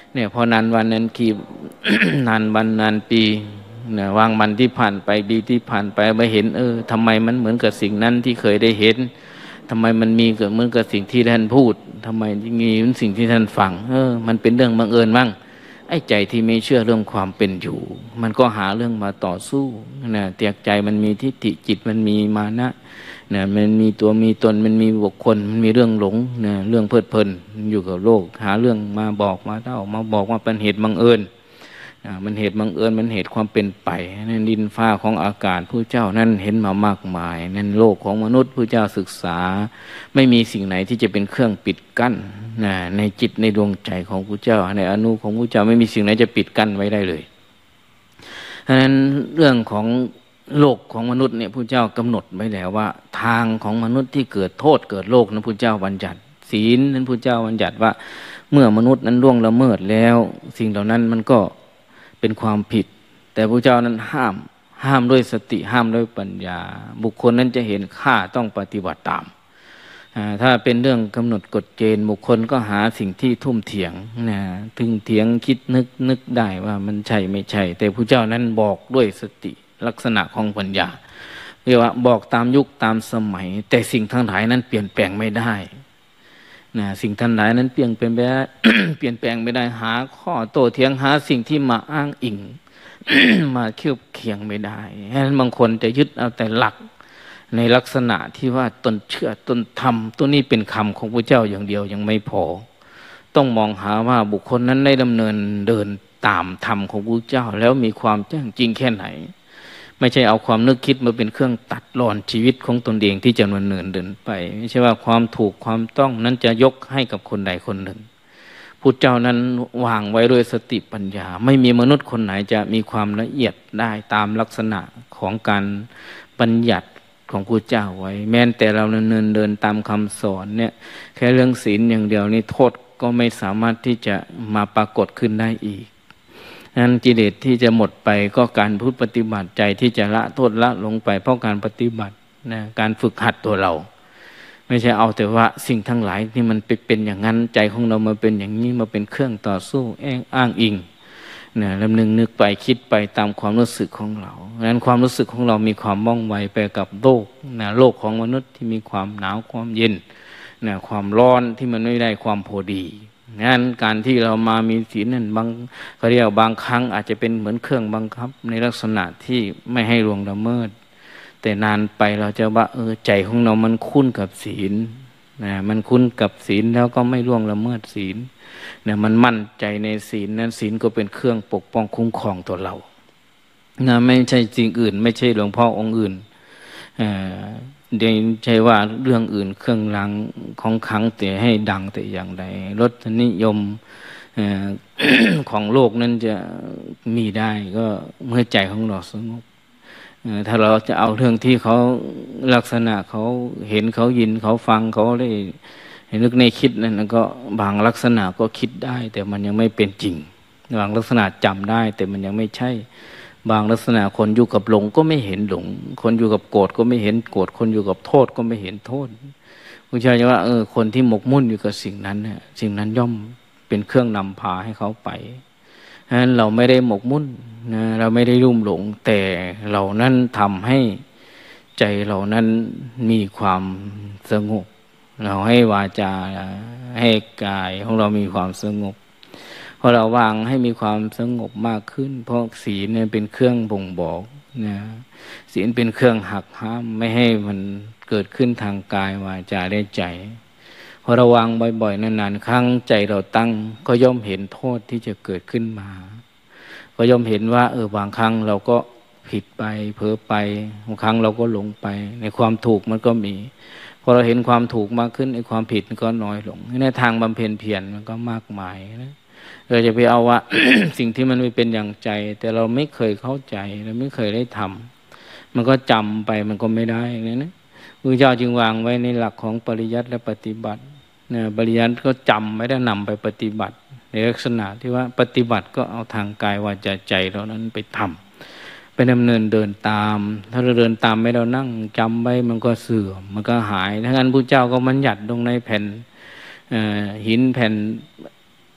เนี่ยพอนานวันนั้นกี่ นานวันนานปีเนี่ยวางมันที่ผ่านไปปีที่ผ่านไปมาเห็นทำไมมันเหมือนกับสิ่งนั้นที่เคยได้เห็นทำไมมันมีเกิดเหมือนกับสิ่งที่ท่านพูดทำไมมีเหมือนสิ่งที่ท่านฟังมันเป็นเรื่องบังเอิญมั่งไอ้ใจที่ไม่เชื่อเรื่องความเป็นอยู่มันก็หาเรื่องมาต่อสู้นะเตียกใจมันมีทิฏฐิจิตมันมีมานะนะมันมีตัวมีตนมันมีบุคคลมันมีเรื่องหลงนะเรื่องเพลิดเพลินอยู่กับโลกหาเรื่องมาบอกมาเล่ามาบอกว่าเป็นเหตุบังเอิญมันเหตุบังเอิญมันเหตุความเป็นไปนั่นดินฟ้าของอากาศผู้เจ้านั่นเห็นมามากมายนั่นโลกของมนุษย์ผู้เจ้าศึกษาไม่มีสิ่งไหนที่จะเป็นเครื่องปิดกั้นนะในจิตในดวงใจของผู้เจ้าในอนุของผู้เจ้าไม่มีสิ่งไหนจะปิดกั้นไว้ได้เลยเพราะฉะนั้นเรื่องของโลกของมนุษย์เนี่ยผู้เจ้ากำหนดไว้แล้วว่าทางของมนุษย์ที่เกิดโทษเกิดโลกนั้นผู้เจ้าบัญญัติศีลนั้นผู้เจ้าบัญญัติว่าเมื่อมนุษย์นั้นล่วงละเมิดแล้วสิ่งเหล่านั้นมันก็เป็นความผิดแต่พระเจ้านั้นห้ามด้วยสติห้ามด้วยปัญญาบุคคลนั้นจะเห็นค่าต้องปฏิบัติตามถ้าเป็นเรื่องกำหนดกฎเกณฑ์บุคคลก็หาสิ่งที่ทุ่มเถียงนะถึงเถียงคิดนึกได้ว่ามันใช่ไม่ใช่แต่พระเจ้านั้นบอกด้วยสติลักษณะของปัญญาเรียกว่าบอกตามยุคตามสมัยแต่สิ่งทั้งหลายนั้นเปลี่ยนแปลงไม่ได้นะสิ่งทั้งหลายนั้นเปลี่ยนแปลงไม่ได้ เปลี่ยนแปลงไม่ได้หาข้อโต้เถียงหาสิ่งที่มาอ้างอิง มาเคียบเคียงไม่ได้ฉะนั้นบางคนจะยึดเอาแต่หลักในลักษณะที่ว่าตนเชื่อตนทำตัวนี้เป็นคำของพระเจ้าอย่างเดียวยังไม่พอต้องมองหาว่าบุคคลนั้นได้ดำเนินเดินตามธรรมของพระเจ้าแล้วมีความแจ้งจริงแค่ไหนไม่ใช่เอาความนึกคิดมาเป็นเครื่องตัดรอนชีวิตของตนเองที่จะดำเนินเดินไปไม่ใช่ว่าความถูกความต้องนั้นจะยกให้กับคนใดคนหนึ่งพุทธเจ้านั้นวางไว้ด้วยสติปัญญาไม่มีมนุษย์คนไหนจะมีความละเอียดได้ตามลักษณะของการบัญญัติของพุทธเจ้าไว้แม้แต่เราเดินตามคำสอนเนี่ยแค่เรื่องศีลอย่างเดียวนี่โทษก็ไม่สามารถที่จะมาปรากฏขึ้นได้อีกนั้นกิเลสที่จะหมดไปก็การพูดปฏิบัติใจที่จะละโทษละลงไปเพราะการปฏิบัตินะการฝึกหัดตัวเราไม่ใช่เอาแต่ว่าสิ่งทั้งหลายที่มันเป็นอย่างนั้นใจของเรามาเป็นอย่างนี้มาเป็นเครื่องต่อสู้อ้างอิงนะลำนึกไปคิดไปตามความรู้สึกของเราดังนั้นความรู้สึกของเรามีความว่องไวไปกับโลกนะโลกของมนุษย์ที่มีความหนาวความเย็นนะความร้อนที่มันไม่ได้ความพอดีงั้นการที่เรามามีศีลนั่นบางเขาเรียกบางครั้งอาจจะเป็นเหมือนเครื่องบังคับในลักษณะที่ไม่ให้ล่วงละเมิดแต่นานไปเราจะว่าใจของเรามันคุ้นกับศีลนะมันคุ้นกับศีลแล้วก็ไม่ล่วงละเมิดศีลนะมันมั่นใจในศีลนั้นศีลก็เป็นเครื่องปกป้องคุ้มครองตัวเรานะไม่ใช่สิ่งอื่นไม่ใช่หลวงพ่อองค์อื่นเดี๋ยวใช่ว่าเรื่องอื่นเครื่องรางของขลังแต่ให้ดังแต่อย่างใดรสนิยมของโลกนั้นจะมีได้ก็เมื่อใจของเราสงบถ้าเราจะเอาเรื่องที่เขาลักษณะเขาเห็นเขายินเขาฟังเขาได้นึกในคิดนั่นก็บางลักษณะก็คิดได้แต่มันยังไม่เป็นจริงบางลักษณะจำได้แต่มันยังไม่ใช่บางลักษณะคนอยู่กับหลงก็ไม่เห็นหลงคนอยู่กับโกรธก็ไม่เห็นโกรธคนอยู่กับโทษก็ไม่เห็นโทษพระเจ้าจะว่าคนที่หมกมุ่นอยู่กับสิ่งนั้นเนี่ยสิ่งนั้นย่อมเป็นเครื่องนำพาให้เขาไปฉะนั้นเราไม่ได้หมกมุ่นนะเราไม่ได้ลุ่มหลงแต่เรานั้นทำให้ใจเรานั้นมีความสงบเราให้วาจาให้กายของเรามีความสงบพอเราวางให้มีความสงบมากขึ้นเพราะศีลเนี่ยเป็นเครื่องบ่งบอกนะศีลเป็นเครื่องหักห้ามไม่ให้มันเกิดขึ้นทางกายวาจาได้ใจพอเราวางบ่อยๆนานๆครั้งใจเราตั้งก็ย่อมเห็นโทษที่จะเกิดขึ้นมาก็ย่อมเห็นว่าบางครั้งเราก็ผิดไปเผลอไปบางครั้งเราก็หลงไปในความถูกมันก็มีพอเราเห็นความถูกมากขึ้นในความผิดมันก็น้อยลงในทางบำเพ็ญเพียรมันก็มากมายนะเราจะไปเอาว่า สิ่งที่มันไม่เป็นอย่างใจแต่เราไม่เคยเข้าใจเราไม่เคยได้ทำมันก็จำไปมันก็ไม่ได้นะพระเจ้าจึงวางไว้ในหลักของปริยัติและปฏิบัตินะปริยัติก็จำไม่ได้นำไปปฏิบัติในลักษณะที่ว่าปฏิบัติก็เอาทางกายวาจาใจเรานั้นไปทำไปดำเนินเดินตามถ้าเราเดินตามไม่เรานั่งจำไว้มันก็เสื่อมมันก็หายถ้างั้นพระเจ้าก็บัญญัติลงในแผ่นหินแผ่น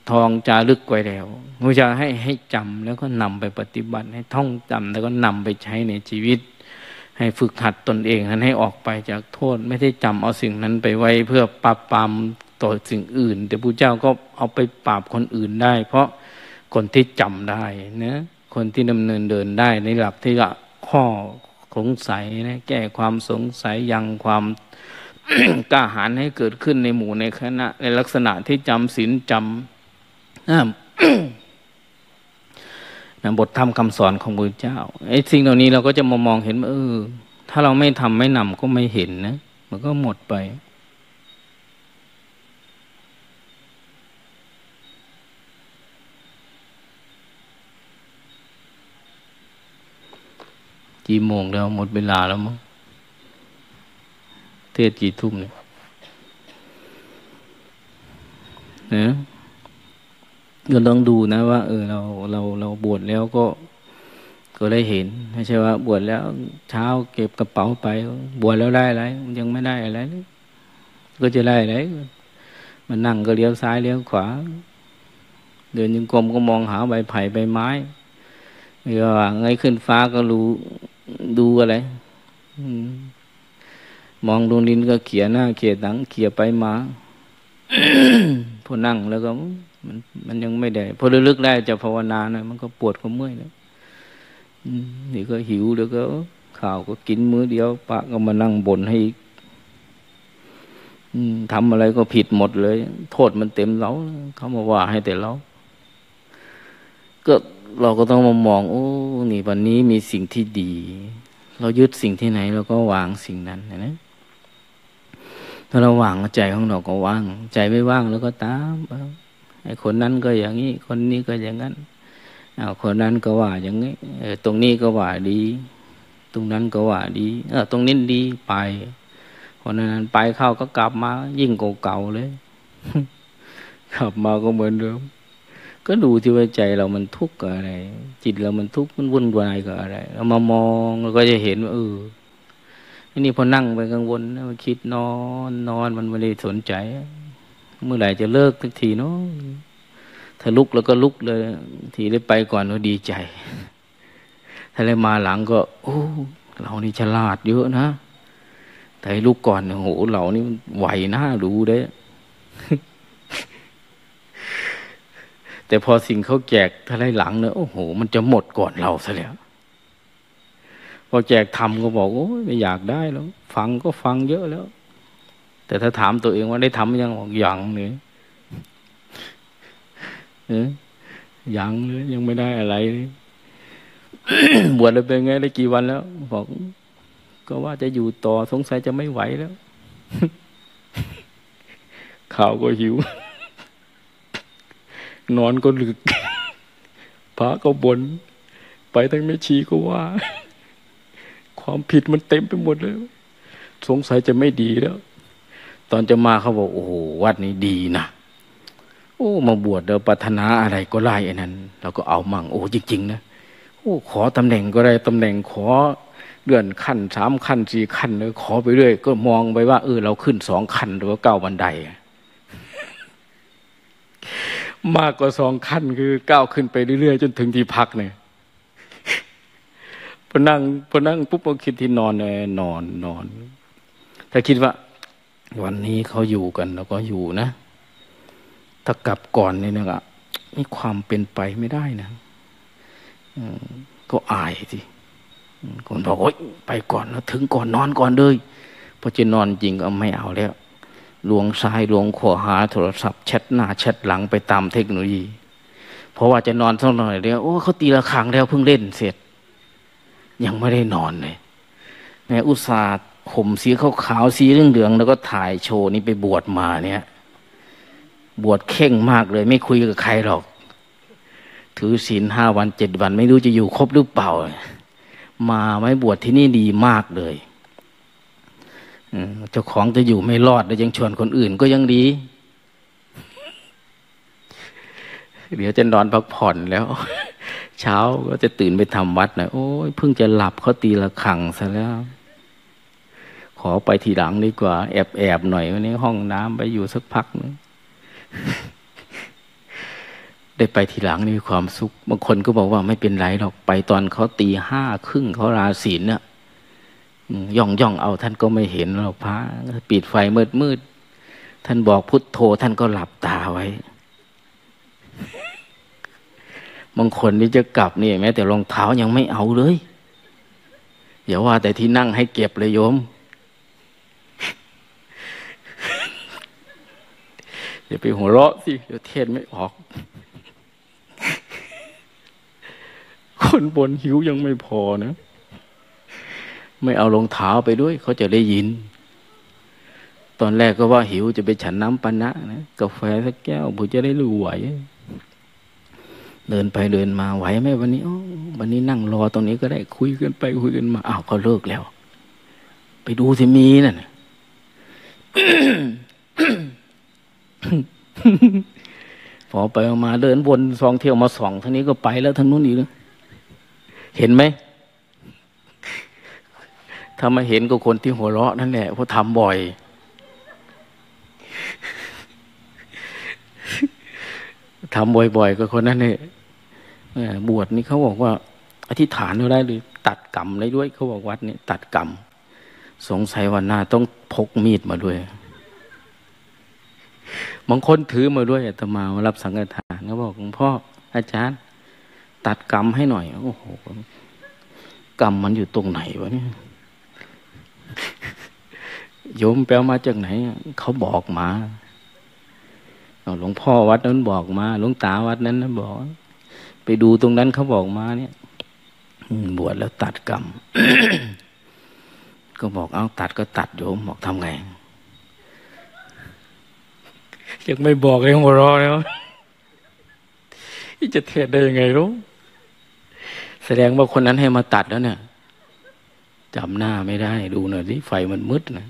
ทองจารึกไว้แล้วพระเจ้าให้จำแล้วก็นำไปปฏิบัติให้ท่องจำแล้วก็นำไปใช้ในชีวิตให้ฝึกหัดตนเองนั้นให้ออกไปจากโทษไม่ได้จำเอาสิ่งนั้นไปไว้เพื่อปราบปรามต่อสิ่งอื่นแต่พระเจ้าก็เอาไปปราบคนอื่นได้ เพราะคนที่จำได้นะคนที่ดำเนินเดินได้ในหลักที่ละข้อสงสัยนะแก้ความสงสัยยังความ กล้าหาญให้เกิดขึ้นในหมู่ในคณะในลักษณะที่จำศีลจำ นะบทธรรมคำสอนของพระเจ้าไอ้สิ่งเหล่านี้เราก็จะมองเห็นว่าถ้าเราไม่ทำไม่นำก็ไม่เห็นนะมันก็หมดไปกี่โมงแล้วหมดเวลาแล้วมั้งเทศกี่ทุ่มเนี่ยนะก็ต้องดูนะว่าเราบวชแล้วก็ได้เห็นไม่ใช่ว่าบวชแล้วเช้าเก็บกระเป๋าไปบวชแล้วได้อะไรยังไม่ได้อะไรก็จะได้อะไรมันนั่งก็เลี้ยวซ้ายเลี้ยวขวาเดินยังกรมก็มองหาใบไผ่ใบไม้ก็ว่าไงขึ้นฟ้าก็รู้ดูอะไรมองดวงดินก็เขี่ยหน้าเขี่ยหลังเขี่ยไปมา พอนั่งแล้วก็มันยังไม่ได้พอลึกได้จะภาวนานะมันก็ปวดก็เมื่อยแล้วนี่ก็หิวแล้วก็ข้าวก็กินมื้อเดียวปะก็มานั่งบ่นให้อีกทำอะไรก็ผิดหมดเลยโทษมันเต็มเราเขามาว่าให้แต่เราก็เราก็ต้องมามองนี่วันนี้มีสิ่งที่ดีเรายึดสิ่งที่ไหนเราก็วางสิ่งนั้นนะถ้าเราวางใจของเราก็ว่างใจไม่ว่างแล้วก็ตามไอ้คนนั้นก็อย่างนี้คนนี้ก็อย่างนั้นคนนั้นก็ว่าอย่างนี้ตรงนี้ก็ว่าดีตรงนั้นก็ว่าดีตรงนี้ดีไปคนนั้นไปเข้าก็กลับมายิ่งเก่าๆเลย กลับมาก็เหมือนเดิมก็ดูที่ว่าใจเรามันทุกข์กับอะไรจิตเรามันทุกข์มันวุ่นวายกับอะไรเรามามองเราก็จะเห็นว่านี่พอนั่งไปกังวลมันคิดนอนมันไม่ได้สนใจเมื่อไหร่จะเลิกสักทีเนาะถ้าลุกแล้วก็ลุกเลยทีได้ไปก่อนก็ดีใจถ้าได้มาหลังก็เรานี่ฉลาดเยอะนะแต่ลุกก่อนโหเรานี่ไหวนะรู้ได้ แต่พอสิ่งเขาแจกถ้าได้หลังเนอะมันจะหมดก่อนเราซะแล้วพอแจกทำก็บอกไม่อยากได้แล้วฟังก็ฟังเยอะแล้วแต่ถ้าถามตัวเองว่าได้ทำยังบอกยังเลยยังเลยยังไม่ได้อะไรเลย บวชแล้วเป็นไงได้กี่วันแล้วบอกก็ว่าจะอยู่ต่อสงสัยจะไม่ไหวแล้ว ข่าวก็หิว นอนก็ลึก พระก็บ่นไปทั้งแม่ชีก็ว่าความผิดมันเต็มไปหมดเลยสงสัยจะไม่ดีแล้วตอนจะมาเขาบอกวัดนี้ดีนะมาบวชเดี๋ยวปรารถนาอะไรก็ไล่ไอ้นั้นเราก็เอามั่งจริงๆนะขอตำแหน่งก็ได้ตำแหน่งขอเลื่อนขั้น3 ขั้น4 ขั้นเลยขอไปเรื่อยก็มองไปว่าเราขึ้น2 ขั้นหรือว่า9 บันไดมากกว่า2 ขั้นคือก้าวขึ้นไปเรื่อยๆจนถึงที่พักเนี่ยพอนั่งปุ๊บก็คิดที่นอนเลยนอนถ้าคิดว่าวันนี้เขาอยู่กันเราก็อยู่นะถ้ากลับก่อนเนี่ยนะมีความเป็นไปไม่ได้นะก็อายสิคนบอกไปก่อนแล้วถึงก่อนนอนก่อนเลยพอจะนอนจริงก็ไม่เอาแล้วลวงซ้ายลวงขวาหาโทรศัพท์แชทหน้าแชทหลังไปตามเทคโนโลยีเพราะว่าจะนอนสักหน่อยเดียวเขาตีระฆังแล้วเพิ่งเล่นเสร็จยังไม่ได้นอนเลยแม่อุตส่าห์ห่มสีขาวๆสีเหลืองๆแล้วก็ถ่ายโชว์นี้ไปบวชมาเนี่ยบวชเข่งมากเลยไม่คุยกับใครหรอกถือศีล5 วัน 7 วันไม่รู้จะอยู่ครบหรือเปล่ามาไว้บวชที่นี่ดีมากเลยเจ้าของจะอยู่ไม่รอดแล้วยังชวนคนอื่นก็ยังดี เดี๋ยวจะนอนพักผ่อนแล้ว เช้าก็จะตื่นไปทำวัดหน่อยเพิ่งจะหลับเขาตีระฆังซะแล้วขอไปทีหลังดีกว่าแอบหน่อยวันนี้ห้องน้ำไปอยู่สักพักนึงได้ไปทีหลังนี่มีความสุขบางคนก็บอกว่าไม่เป็นไรหรอกไปตอนเขาตี 5 ครึ่งเขาราศีลเนี่ยย่องเอาท่านก็ไม่เห็นหรอกพระปิดไฟมืดท่านบอกพุทโธท่านก็หลับตาไว้บางคนนี่จะกลับนี่แม้แต่รองเท้ายังไม่เอาเลยอย่าว่าแต่ที่นั่งให้เก็บเลยโยมอย่าไปหัวเราะสิเดี๋ยวเทศไม่ออกคนบนหิวยังไม่พอนะไม่เอารองเท้าไปด้วยเขาจะได้ยินตอนแรกก็ว่าหิวจะไปฉันน้ำปานะนะกาแฟสักแก้วผมจะได้รู้ไหวเดินไปเดินมาไหวไหมวันนี้วันนี้นั่งรอตรงนี้ก็ได้คุยกันไปคุยกันมาอ้าวก็เลิกแล้วไปดูสิมีนั่น พอไปออกมาเดินวน2 เที่ยวมา2ทางนี้ก็ไปแล้วทางนู้นอีกแล้วเห็นไหมถ้ามาเห็นก็คนที่หัวเราะนั่นแหละเพราะทำบ่อยทำบ่อยๆก็คนนั้นเนี่ยบวชนี่เขาบอกว่าอธิษฐานเอาได้หรือตัดกรรมได้ด้วยเขาบอกวัดนี่ตัดกรรมสงสัยวันหน้าต้องพกมีดมาด้วยบางคนถือมาด้วยอาตมารับสังฆทานเขาบอกหลวงพ่ออาจารย์ตัดกรรมให้หน่อยโอ้โหกรรมมันอยู่ตรงไหนวะเนี่ยโยมแปลมาจากไหนเขาบอกมาหลวงพ่อวัดนั้นบอกมาหลวงตาวัดนั้นนะบอกไปดูตรงนั้นเขาบอกมาเนี่ยบวชแล้วตัดกรรม ก็บอกเอาตัดก็ตัดโยมบอกทำไงยังไม่บอกเลยหัวเราะแล้วจะเทศได้ยังไงรู้แสดงว่าคนนั้นให้มาตัดแล้วเนี่ยจำหน้าไม่ได้ดูหน่อยสิไฟมันมืดนะ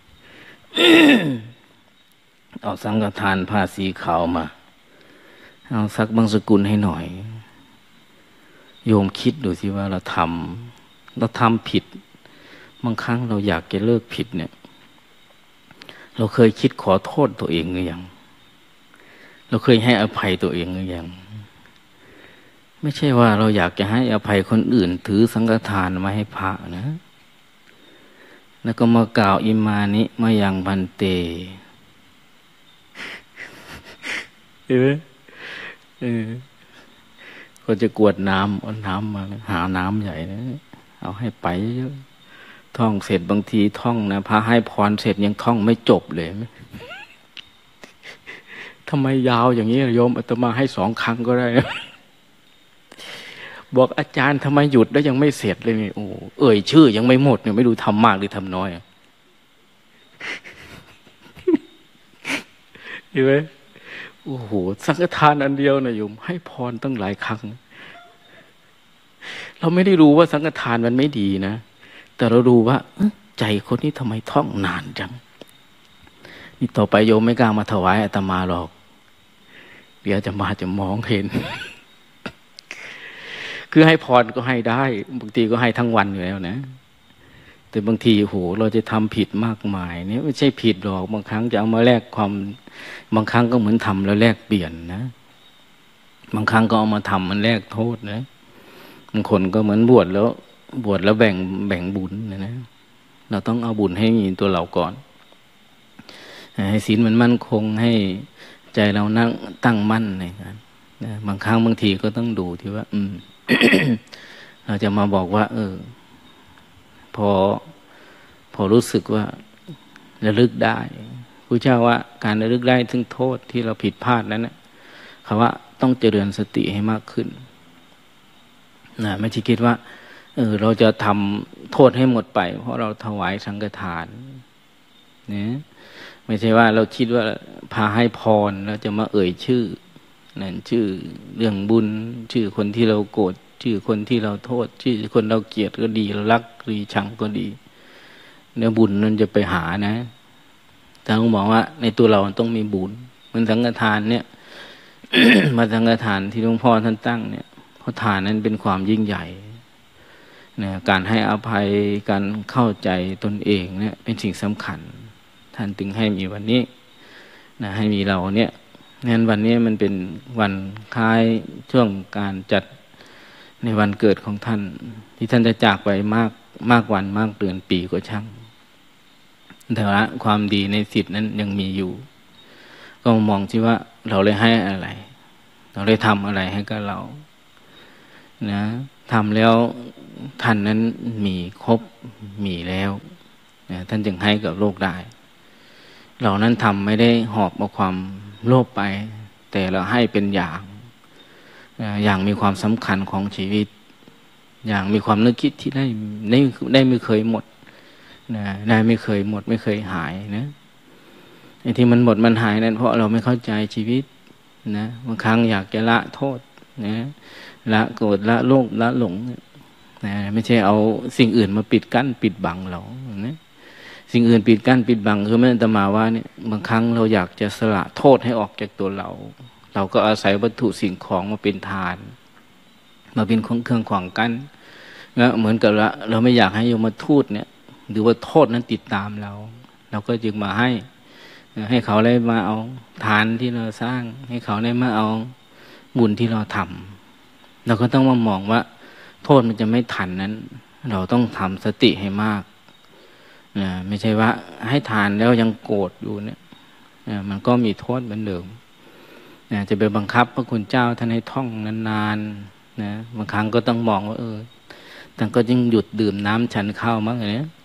เอาสังฆทานผ้าสีขาวมาเอาสักบางสกุลให้หน่อยโยมคิดดูสิว่าเราทำผิดบางครั้งเราอยากจะเลิกผิดเนี่ยเราเคยคิดขอโทษตัวเองหรือยังเราเคยให้อภัยตัวเองหรือยังไม่ใช่ว่าเราอยากจะให้อภัยคนอื่นถือสังฆทานมาให้พระนะแล้วก็มากล่าวอิมานิมายังบันเตเห็นไหมก็จะกวดน้ำเอาน้ำมาหาน้ำใหญ่นะเอาให้ไปเยอะท่องเสร็จบางทีท่องนะพระให้พรเสร็จยังท่องไม่จบเลยทำไมยาวอย่างนี้โยมอาตมาให้2 ครั้งก็ได้บอกอาจารย์ทำไมหยุดแล้วยังไม่เสร็จเลยนี่โอ้เอ่ยชื่อยังไม่หมดเนี่ยไม่รู้ทำมากหรือทำน้อยเห็นไหมโอ้โหสังฆทานอันเดียวนะโยมให้พรตั้งหลายครั้งเราไม่ได้รู้ว่าสังฆทานมันไม่ดีนะแต่เราดูว่าใจคนนี้ทำไมท่องนานจังนี่ต่อไปโยมไม่กล้ามาถวายอาตมาหรอกเดี๋ยวจะมองเห็น คือให้พรก็ให้ได้บางทีก็ให้ทั้งวันอยู่แล้วนะแต่บางทีโหเราจะทำผิดมากมายเนี่ยไม่ใช่ผิดหรอกบางครั้งจะเอามาแลกความบางครั้งก็เหมือนทำแล้วแลกเปลี่ยนนะบางครั้งก็เอามาทำมันแลกโทษนะบางคนก็เหมือนบวชแล้วแบ่งบุญนะเราต้องเอาบุญให้มีตัวเราก่อนให้ศีลมันมั่นคงให้ใจเราตั้งมั่นในการบางครั้งบางทีก็ต้องดูที่ว่า เราจะมาบอกว่าพอรู้สึกว่าระลึกได้พระเจ้าว่าการระลึกได้ถึงโทษที่เราผิดพลาดนั้นนะคำว่าต้องเจริญสติให้มากขึ้นนะไม่ใช่คิดว่าเราจะทำโทษให้หมดไปเพราะเราถวายสังฆทานเนี่ยไม่ใช่ว่าเราคิดว่าพาให้พรเราจะมาเอ่ยชื่อนั่นชื่อเรื่องบุญชื่อคนที่เราโกรธชื่อคนที่เราโทษชื่อคนเราเกลียดก็ดีเรารักหรือชังก็ดีเนื้อบุญนั้นจะไปหานะแต่ต้องบอกว่าในตัวเราต้องมีบุญเหมือนสังฆทานเนี่ย มาสังฆทานที่หลวงพ่อท่านตั้งเนี่ยเพราะทานนั้นเป็นความยิ่งใหญ่เนี่ยการให้อภัยการเข้าใจตนเองเนี่ยเป็นสิ่งสำคัญท่านจึงให้มีวันนี้นะให้มีเราเนี่ยงั้นวันนี้มันเป็นวันคล้ายช่วงการจัดในวันเกิดของท่านที่ท่านจะจากไปมากวันมากเดือนปีก็ช่างแต่ว่าความดีในสิทธินั้นยังมีอยู่ก็มองที่ว่าเราได้ให้อะไรเราได้ทำอะไรให้กับเรานะทำแล้วท่านนั้นมีครบมีแล้วนะท่านจึงให้กับโลกได้เรานั้นทำไม่ได้หอบเอาความโลภไปแต่เราให้เป็นอย่างมีความสำคัญของชีวิตอย่างมีความนึกคิดที่ได้ไม่เคยหมดนะได้ไม่เคยหมดไม่เคยหายนะไอ้ที่มันหมดมันหายนั้นเพราะเราไม่เข้าใจชีวิตนะบางครั้งอยากจะละโทษนะละโกรธละโลภละหลงนะไม่ใช่เอาสิ่งอื่นมาปิดกั้นปิดบังเรานะสิ่งอื่นปิดกั้นปิดบังคือไม่ตมาว่าเนี่ยบางครั้งเราอยากจะสละโทษให้ออกจากตัวเราก็อาศัยวัตถุสิ่งของมาเป็นทานมาเป็นเครื่องขวางกั้นนะเหมือนกับเราไม่อยากให้โยมทูตเนี่ยหรือว่าโทษนั้นติดตามเราก็จึงมาให้เขาได้มาเอาทานที่เราสร้างให้เขาได้มาเอาบุญที่เราทำเราก็ต้องมามองว่าโทษมันจะไม่ทันนั้นเราต้องทำสติให้มากนะไม่ใช่ว่าให้ทานแล้วยังโกรธอยู่เนี่ยมันก็มีโทษเหมือนเดิมนะจะไปบังคับพระคุณเจ้าท่านให้ท่องนานๆนะบางครั้งก็ต้องมองว่าท่านก็ยิ่งหยุดดื่มน้ำฉันข้าวมั้งอย่างนี้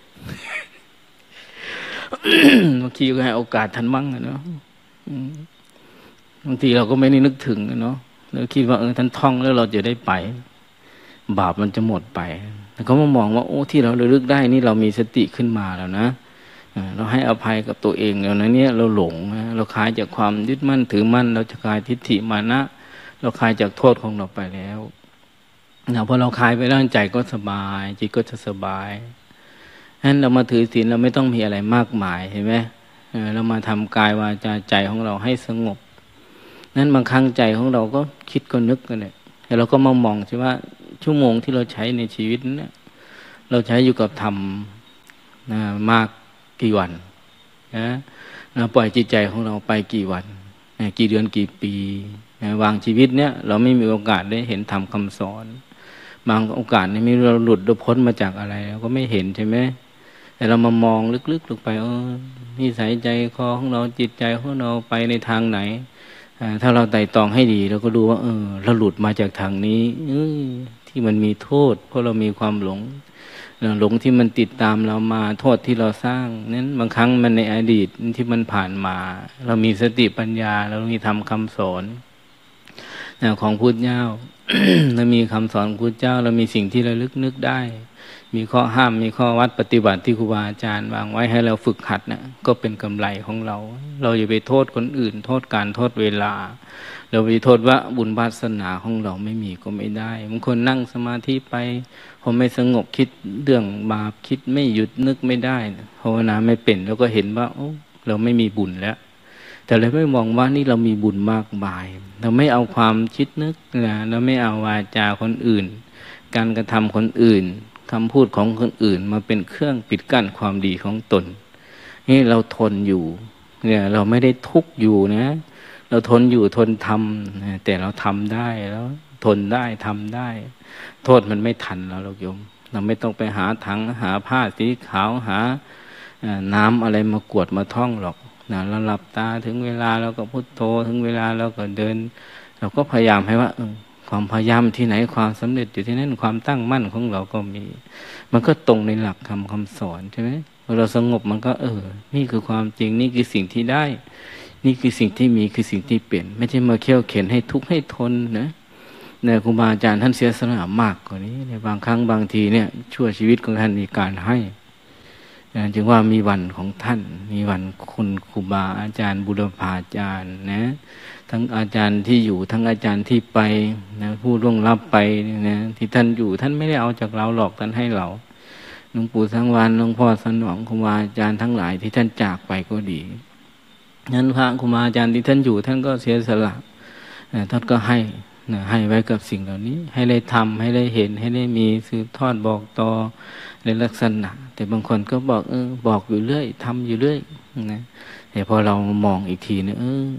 บางทีก็ให้โอกาสท่านมั่งเนาะบางทีเราก็ไม่ได้นึกถึงเนาะเราคิดว่าท่านท่องแล้วเราจะได้ไปบาปมันจะหมดไปแต่เขามามองว่าโอ้ที่เราระลึกได้นี่เรามีสติขึ้นมาแล้วนะเราให้อภัยกับตัวเองแล้วนะเนี่ยเราหลงนะเราคลายจากความยึดมั่นถือมั่นเราจะคลายทิฏฐิมานะเราคลายจากโทษของเราไปแล้วพอเราคลายไปแล้วใจก็สบายจิตก็จะสบายฉะนั้นเรามาถือศีลเราไม่ต้องมีอะไรมากมายเห็นไหมเรามาทำกายวาจาใจของเราให้สงบนั้นบางครั้งใจของเราก็คิดก็นึกกันเนี่ยแต่เราก็มามองใช่ว่าชั่วโมงที่เราใช้ในชีวิตเนี่ยเราใช้อยู่กับธรรมมากกี่วันนะปล่อยจิตใจของเราไปกี่วันกี่เดือนกี่ปีวางชีวิตเนี่ยเราไม่มีโอกาสได้เห็นธรรมคำสอนบางโอกาสนี่ไม่เราหลุดเราพ้นมาจากอะไรเราก็ไม่เห็นใช่ไหมแต่เรามามองลึกๆลงไปนิสัยใจคอของเราจิตใจของเราไปในทางไหนถ้าเราไต่ตองให้ดีเราก็ดูว่าเราหลุดมาจากทางนี้ที่มันมีโทษเพราะเรามีความหลงที่มันติดตามเรามาโทษที่เราสร้างนั้นบางครั้งมันในอดีตที่มันผ่านมาเรามีสติปัญญาเรามีธรรมคำสอนของพุทธเจ้า เรามีคำสอนพุทธเจ้าเรามีสิ่งที่ระลึกนึกได้มีข้อห้ามมีข้อวัดปฏิบัติที่ครูบาอาจารย์วางไว้ให้เราฝึกหัดนะก็เป็นกำไรของเราอย่าไปโทษคนอื่นโทษการโทษเวลาเราไปโทษว่าบุญวาสนาของเราไม่มีก็ไม่ได้บางคนนั่งสมาธิไปพอไม่สงบคิดเรื่องบาปคิดไม่หยุดนึกไม่ได้ภาวนาไม่เป็นแล้วก็เห็นว่าเราไม่มีบุญแล้วแต่เราไม่มองว่านี่เรามีบุญมากมายเราไม่เอาความคิดนึกนะเราไม่เอาวาจาคนอื่นการกระทำคนอื่นคำพูดของคนอื่นมาเป็นเครื่องปิดกั้นความดีของตนนี่เราทนอยู่เนี่ยเราไม่ได้ทุกข์อยู่นะเราทนอยู่ทนทำแต่เราทำได้แล้วทนได้ทำได้โทษมันไม่ทันเราหรอกโยมเราไม่ต้องไปหาถังหาผ้าสีขาวหาน้ำอะไรมากวดมาท่องหรอกนะเราหลับตาถึงเวลาเราก็พุทโธถึงเวลาเราก็เดินเราก็พยายามให้ว่าความพยายามที่ไหนความสำเร็จอยู่ที่นั่นความตั้งมั่นของเราก็มีมันก็ตรงในหลักคำสอนใช่ไหมพอเราสงบมันก็นี่คือความจริงนี่คือสิ่งที่ได้นี่คือสิ่งที่มีคือสิ่งที่เปลี่ยนไม่ใช่มาเขี่ยวเข็นให้ทุกข์ให้ทนนะครูบาอาจารย์ท่านเสียสละมากกว่านี้ในบางครั้งบางทีเนี่ยชั่วชีวิตของท่านมีการให้จึงว่ามีวันของท่านมีวันคุณครูบาอาจารย์บุรพาจารย์นะทั้งอาจารย์ที่อยู่ทั้งอาจารย์ที่ไปนะผู้ล่วงลับไปนะที่ท่านอยู่ท่านไม่ได้เอาจากเราหรอกท่านให้เราหลวงปู่สังวานหลวงพ่อสนองครูบาอาจารย์ทั้งหลายที่ท่านจากไปก็ดีนั้นพระครูบาอาจารย์ที่ท่านอยู่ท่านก็เสียสละท่านก็ให้ไว้กับสิ่งเหล่านี้ให้ได้ทำให้ได้เห็นให้ได้มีสืบทอดบอกต่อในลักษณะแต่บางคนก็บอกบอกอยู่เรื่อยทำอยู่เรื่อยนะแต่พอเรามองอีกทีเนี่ย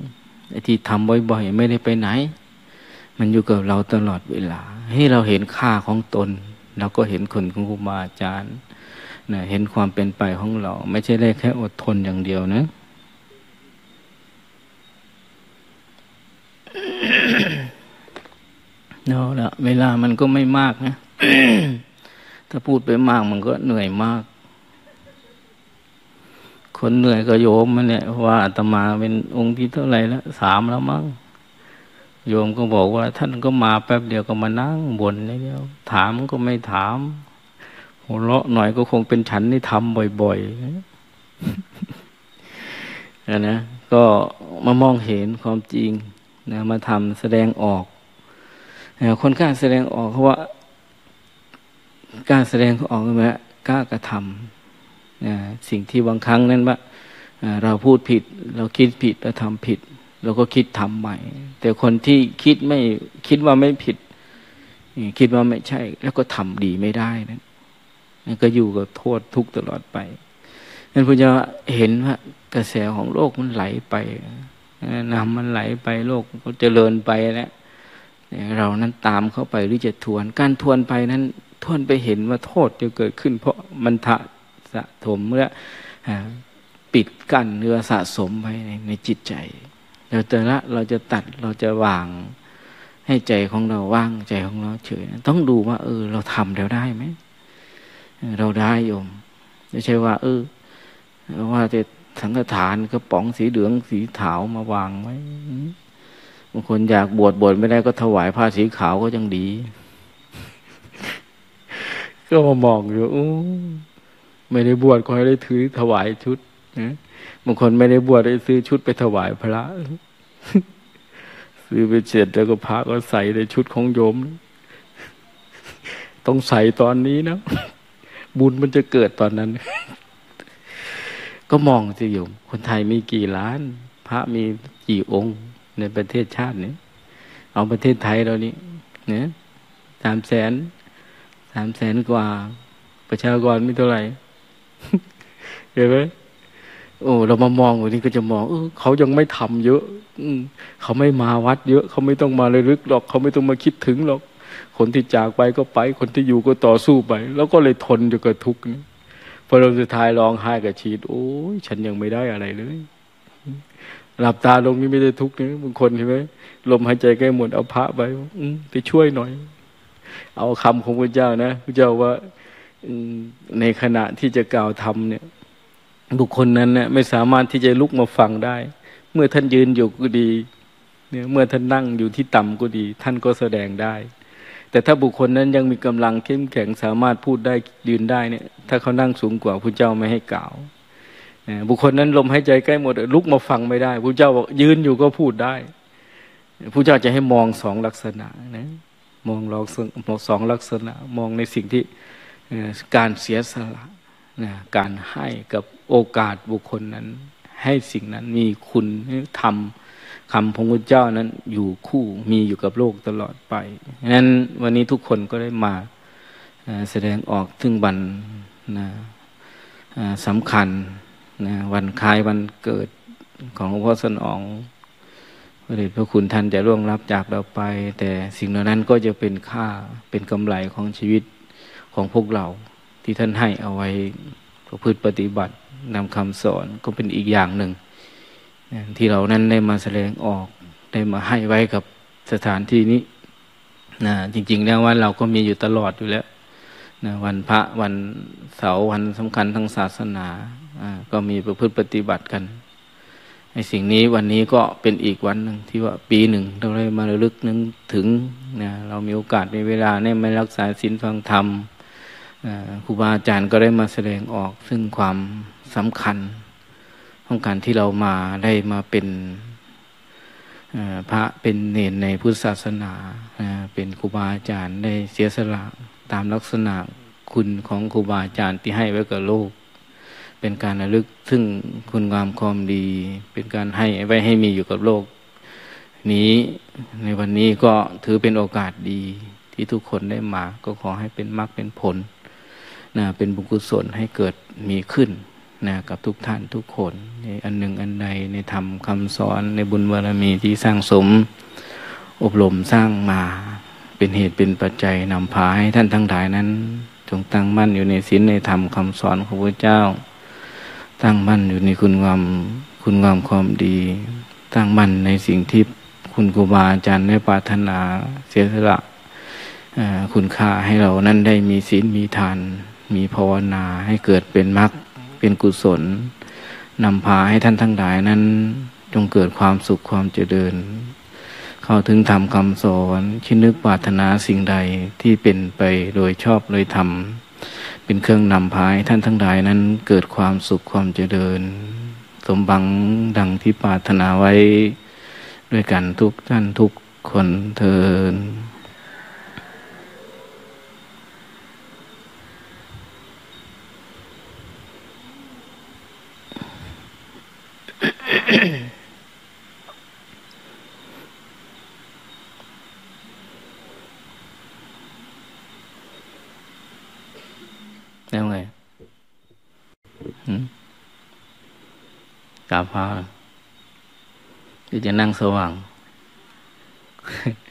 ไอ้ที่ทำบ่อยๆไม่ได้ไปไหนมันอยู่กับเราตลอดเวลาให้เราเห็นค่าของตนเราก็เห็นคุณของครูบาอาจารย์นะเห็นความเป็นไปของเราไม่ใช่ได้แค่อดทนอย่างเดียวนะ เอาละเวลามันก็ไม่มากนะ ถ้าพูดไปมากมันก็เหนื่อยมากคนเหนื่อยก็โยมมันเนี่ยว่าอาตมาเป็นองค์ที่เท่าไหร่แล้ว3แล้วมั้งโยมก็บอกว่าท่านก็มาแป๊บเดียวก็มานั่งบ่นนิดเดียวถามก็ไม่ถามหัวเราะหน่อยก็คงเป็นฉันที่ทำบ่อยๆ นะก็มามองเห็นความจริงนะมาทำแสดงออกคนกล้าแสดงออกเพราะว่ากล้าแสดงออกใช่ไหมกล้ากระทำสิ่งที่บางครั้งนั้นว่าเราพูดผิดเราคิดผิดเราทำผิดเราก็คิดทำใหม่แต่คนที่คิดว่าไม่ผิดคิดว่าไม่ใช่แล้วก็ทำดีไม่ได้นั่นก็อยู่กับโทษทุกข์ตลอดไปนั่นพุทธเจ้าเห็นว่ากระแสของโลกมันไหลไปน้ำมันไหลไปโลกก็เจริญไปแล้วเรานั้นตามเข้าไปหรือจะทวนการทวนไปนั้นทวนไปเห็นว่าโทษจะเกิดขึ้นเพราะมันสะสมเมื่อปิดกั้นเรือสะสมไปในจิตใจเราจะตัดเราจะวางให้ใจของเราว่างใจของเราเฉยต้องดูว่าเราทำแล้วได้ไหมเราได้โยมไม่ใช่ว่าว่าจะสังฆทานกระป๋องสีเหลืองสีขาวมาวางไว้บางคนอยากบวชไม่ได้ก็ถวายผ้าสีขาวก็ยังดี ก็มามองอยู่ไม่ได้บวชก็ให้ได้ถือถวายชุดนะบางคนไม่ได้บวชได้ซื้อชุดไปถวายพระ ซื้อไปเสร็จแล้วก็พระก็ใส่ในชุดของโยมต้องใส่ตอนนี้นะ บุญมันจะเกิดตอนนั้น ก็มองสิโยมคนไทยมีกี่ล้านพระมีกี่องค์ในประเทศชาตินี้เอาประเทศไทยเรานี่เนี่ย300,000 กว่าประชากรไม่เท่าไหร่ เห็นไหมเรามามองวันนี้ก็จะมองเขายังไม่ทำเยอะเขาไม่มาวัดเยอะเขาไม่ต้องมาระลึกหรอกเขาไม่ต้องมาคิดถึงหรอกคนที่จากไปก็ไปคนที่อยู่ก็ต่อสู้ไปแล้วก็เลยทนอยู่กับทุกข์นี่พอเราสุดท้ายร้องไห้กับชีวิตโอ้ยฉันยังไม่ได้อะไรเลยหลับตาลงนี่ไม่ได้ทุกข์นะบางคนเห็นไหมลมหายใจใกล้หมดเอาพระไปช่วยหน่อยเอาคำของพระเจ้านะพระเจ้าว่าในขณะที่จะกล่าวธรรมเนี่ยบุคคลนั้นเนี่ยไม่สามารถที่จะลุกมาฟังได้เมื่อท่านยืนอยู่ก็ดีเนี่ยเมื่อท่านนั่งอยู่ที่ต่ำก็ดีท่านก็แสดงได้แต่ถ้าบุคคลนั้นยังมีกำลังเข้มแข็งสามารถพูดได้ยืนได้เนี่ยถ้าเขานั่งสูงกว่าพระเจ้าไม่ให้กล่าวบุคคลนั้นลมหายใจใกล้หมดลุกมาฟังไม่ได้พระเจ้าบอกยืนอยู่ก็พูดได้พระเจ้าจะให้มอง2 ลักษณะนะมอง2 ลักษณะมองในสิ่งที่การเสียสละการให้กับโอกาสบุคคลนั้นให้สิ่งนั้นมีคุณธรรมคำของพระเจ้านั้นอยู่คู่มีอยู่กับโลกตลอดไปงั้นวันนี้ทุกคนก็ได้มาแสดงออกถึงวันสำคัญวันคล้ายวันเกิดของหลวงพ่อสนองพระเดชพระคุณท่านจะล่วงลับจากเราไปแต่สิ่งเหล่านั้นก็จะเป็นค่าเป็นกำไรของชีวิตของพวกเราที่ท่านให้เอาไว้ประพฤติปฏิบัตินำคำสอนก็เป็นอีกอย่างหนึ่งที่เรานั้นได้มาแสดงออกได้มาให้ไว้กับสถานที่นี้จริงๆแล้วว่าเราก็มีอยู่ตลอดอยู่แล้ววันพระวันเสาร์วันสำคัญทางศาสนาก็มีประพฤติปฏิบัติกันในสิ่งนี้วันนี้ก็เป็นอีกวันหนึ่งที่ว่าปีหนึ่งเราได้มาระลึกนึกถึงเรามีโอกาสในเวลาได้มารักษาศีลฟังธรรมครูบาอาจารย์ก็ได้มาแสดงออกซึ่งความสำคัญของการที่เรามาได้มาเป็นพระเป็นเณรในพุทธศาสนาเป็นครูบาอาจารย์ได้เสียสละตามลักษณะคุณของครูบาอาจารย์ที่ให้ไว้กับโลกเป็นการระลึกซึ่งคุณงามความดีเป็นการให้ไว้ให้มีอยู่กับโลกนี้ในวันนี้ก็ถือเป็นโอกาสดีที่ทุกคนได้มาก็ขอให้เป็นมรรคเป็นผลเป็นบุญกุศลให้เกิดมีขึ้นนะกับทุกท่านทุกคนในอันหนึ่งอันใดในธรรมคำสอนในบุญบารมีที่สร้างสมอบรมสร้างมาเป็นเหตุเป็นปัจจัยนำพาให้ท่านทั้งหลายนั้นจงตั้งมั่นอยู่ในศีลในธรรมคำสอนของพระเจ้าตั้งมั่นอยู่ในคุณงามความดีตั้งมั่นในสิ่งที่คุณครูบาอาจารย์ได้ปรารถนาเสียสละคุณค่าให้เรานั้นได้มีศีลมีทานมีภาวนาให้เกิดเป็นมรรคเป็นกุศลนำพาให้ท่านทั้งหลายนั้นจงเกิดความสุขความเจริญเข้าถึงธรรมคำสอนคิดนึกปรารถนาสิ่งใดที่เป็นไปโดยชอบโดยธรรมเป็นเครื่องนำพาให้ท่านทั้งหลายนั้นเกิดความสุขความเจริญสมบังดังที่ปรารถนาไว้ด้วยกันทุกท่านทุกคนเทอญแล้วไงกาพาหรือจะนั่งสว่าง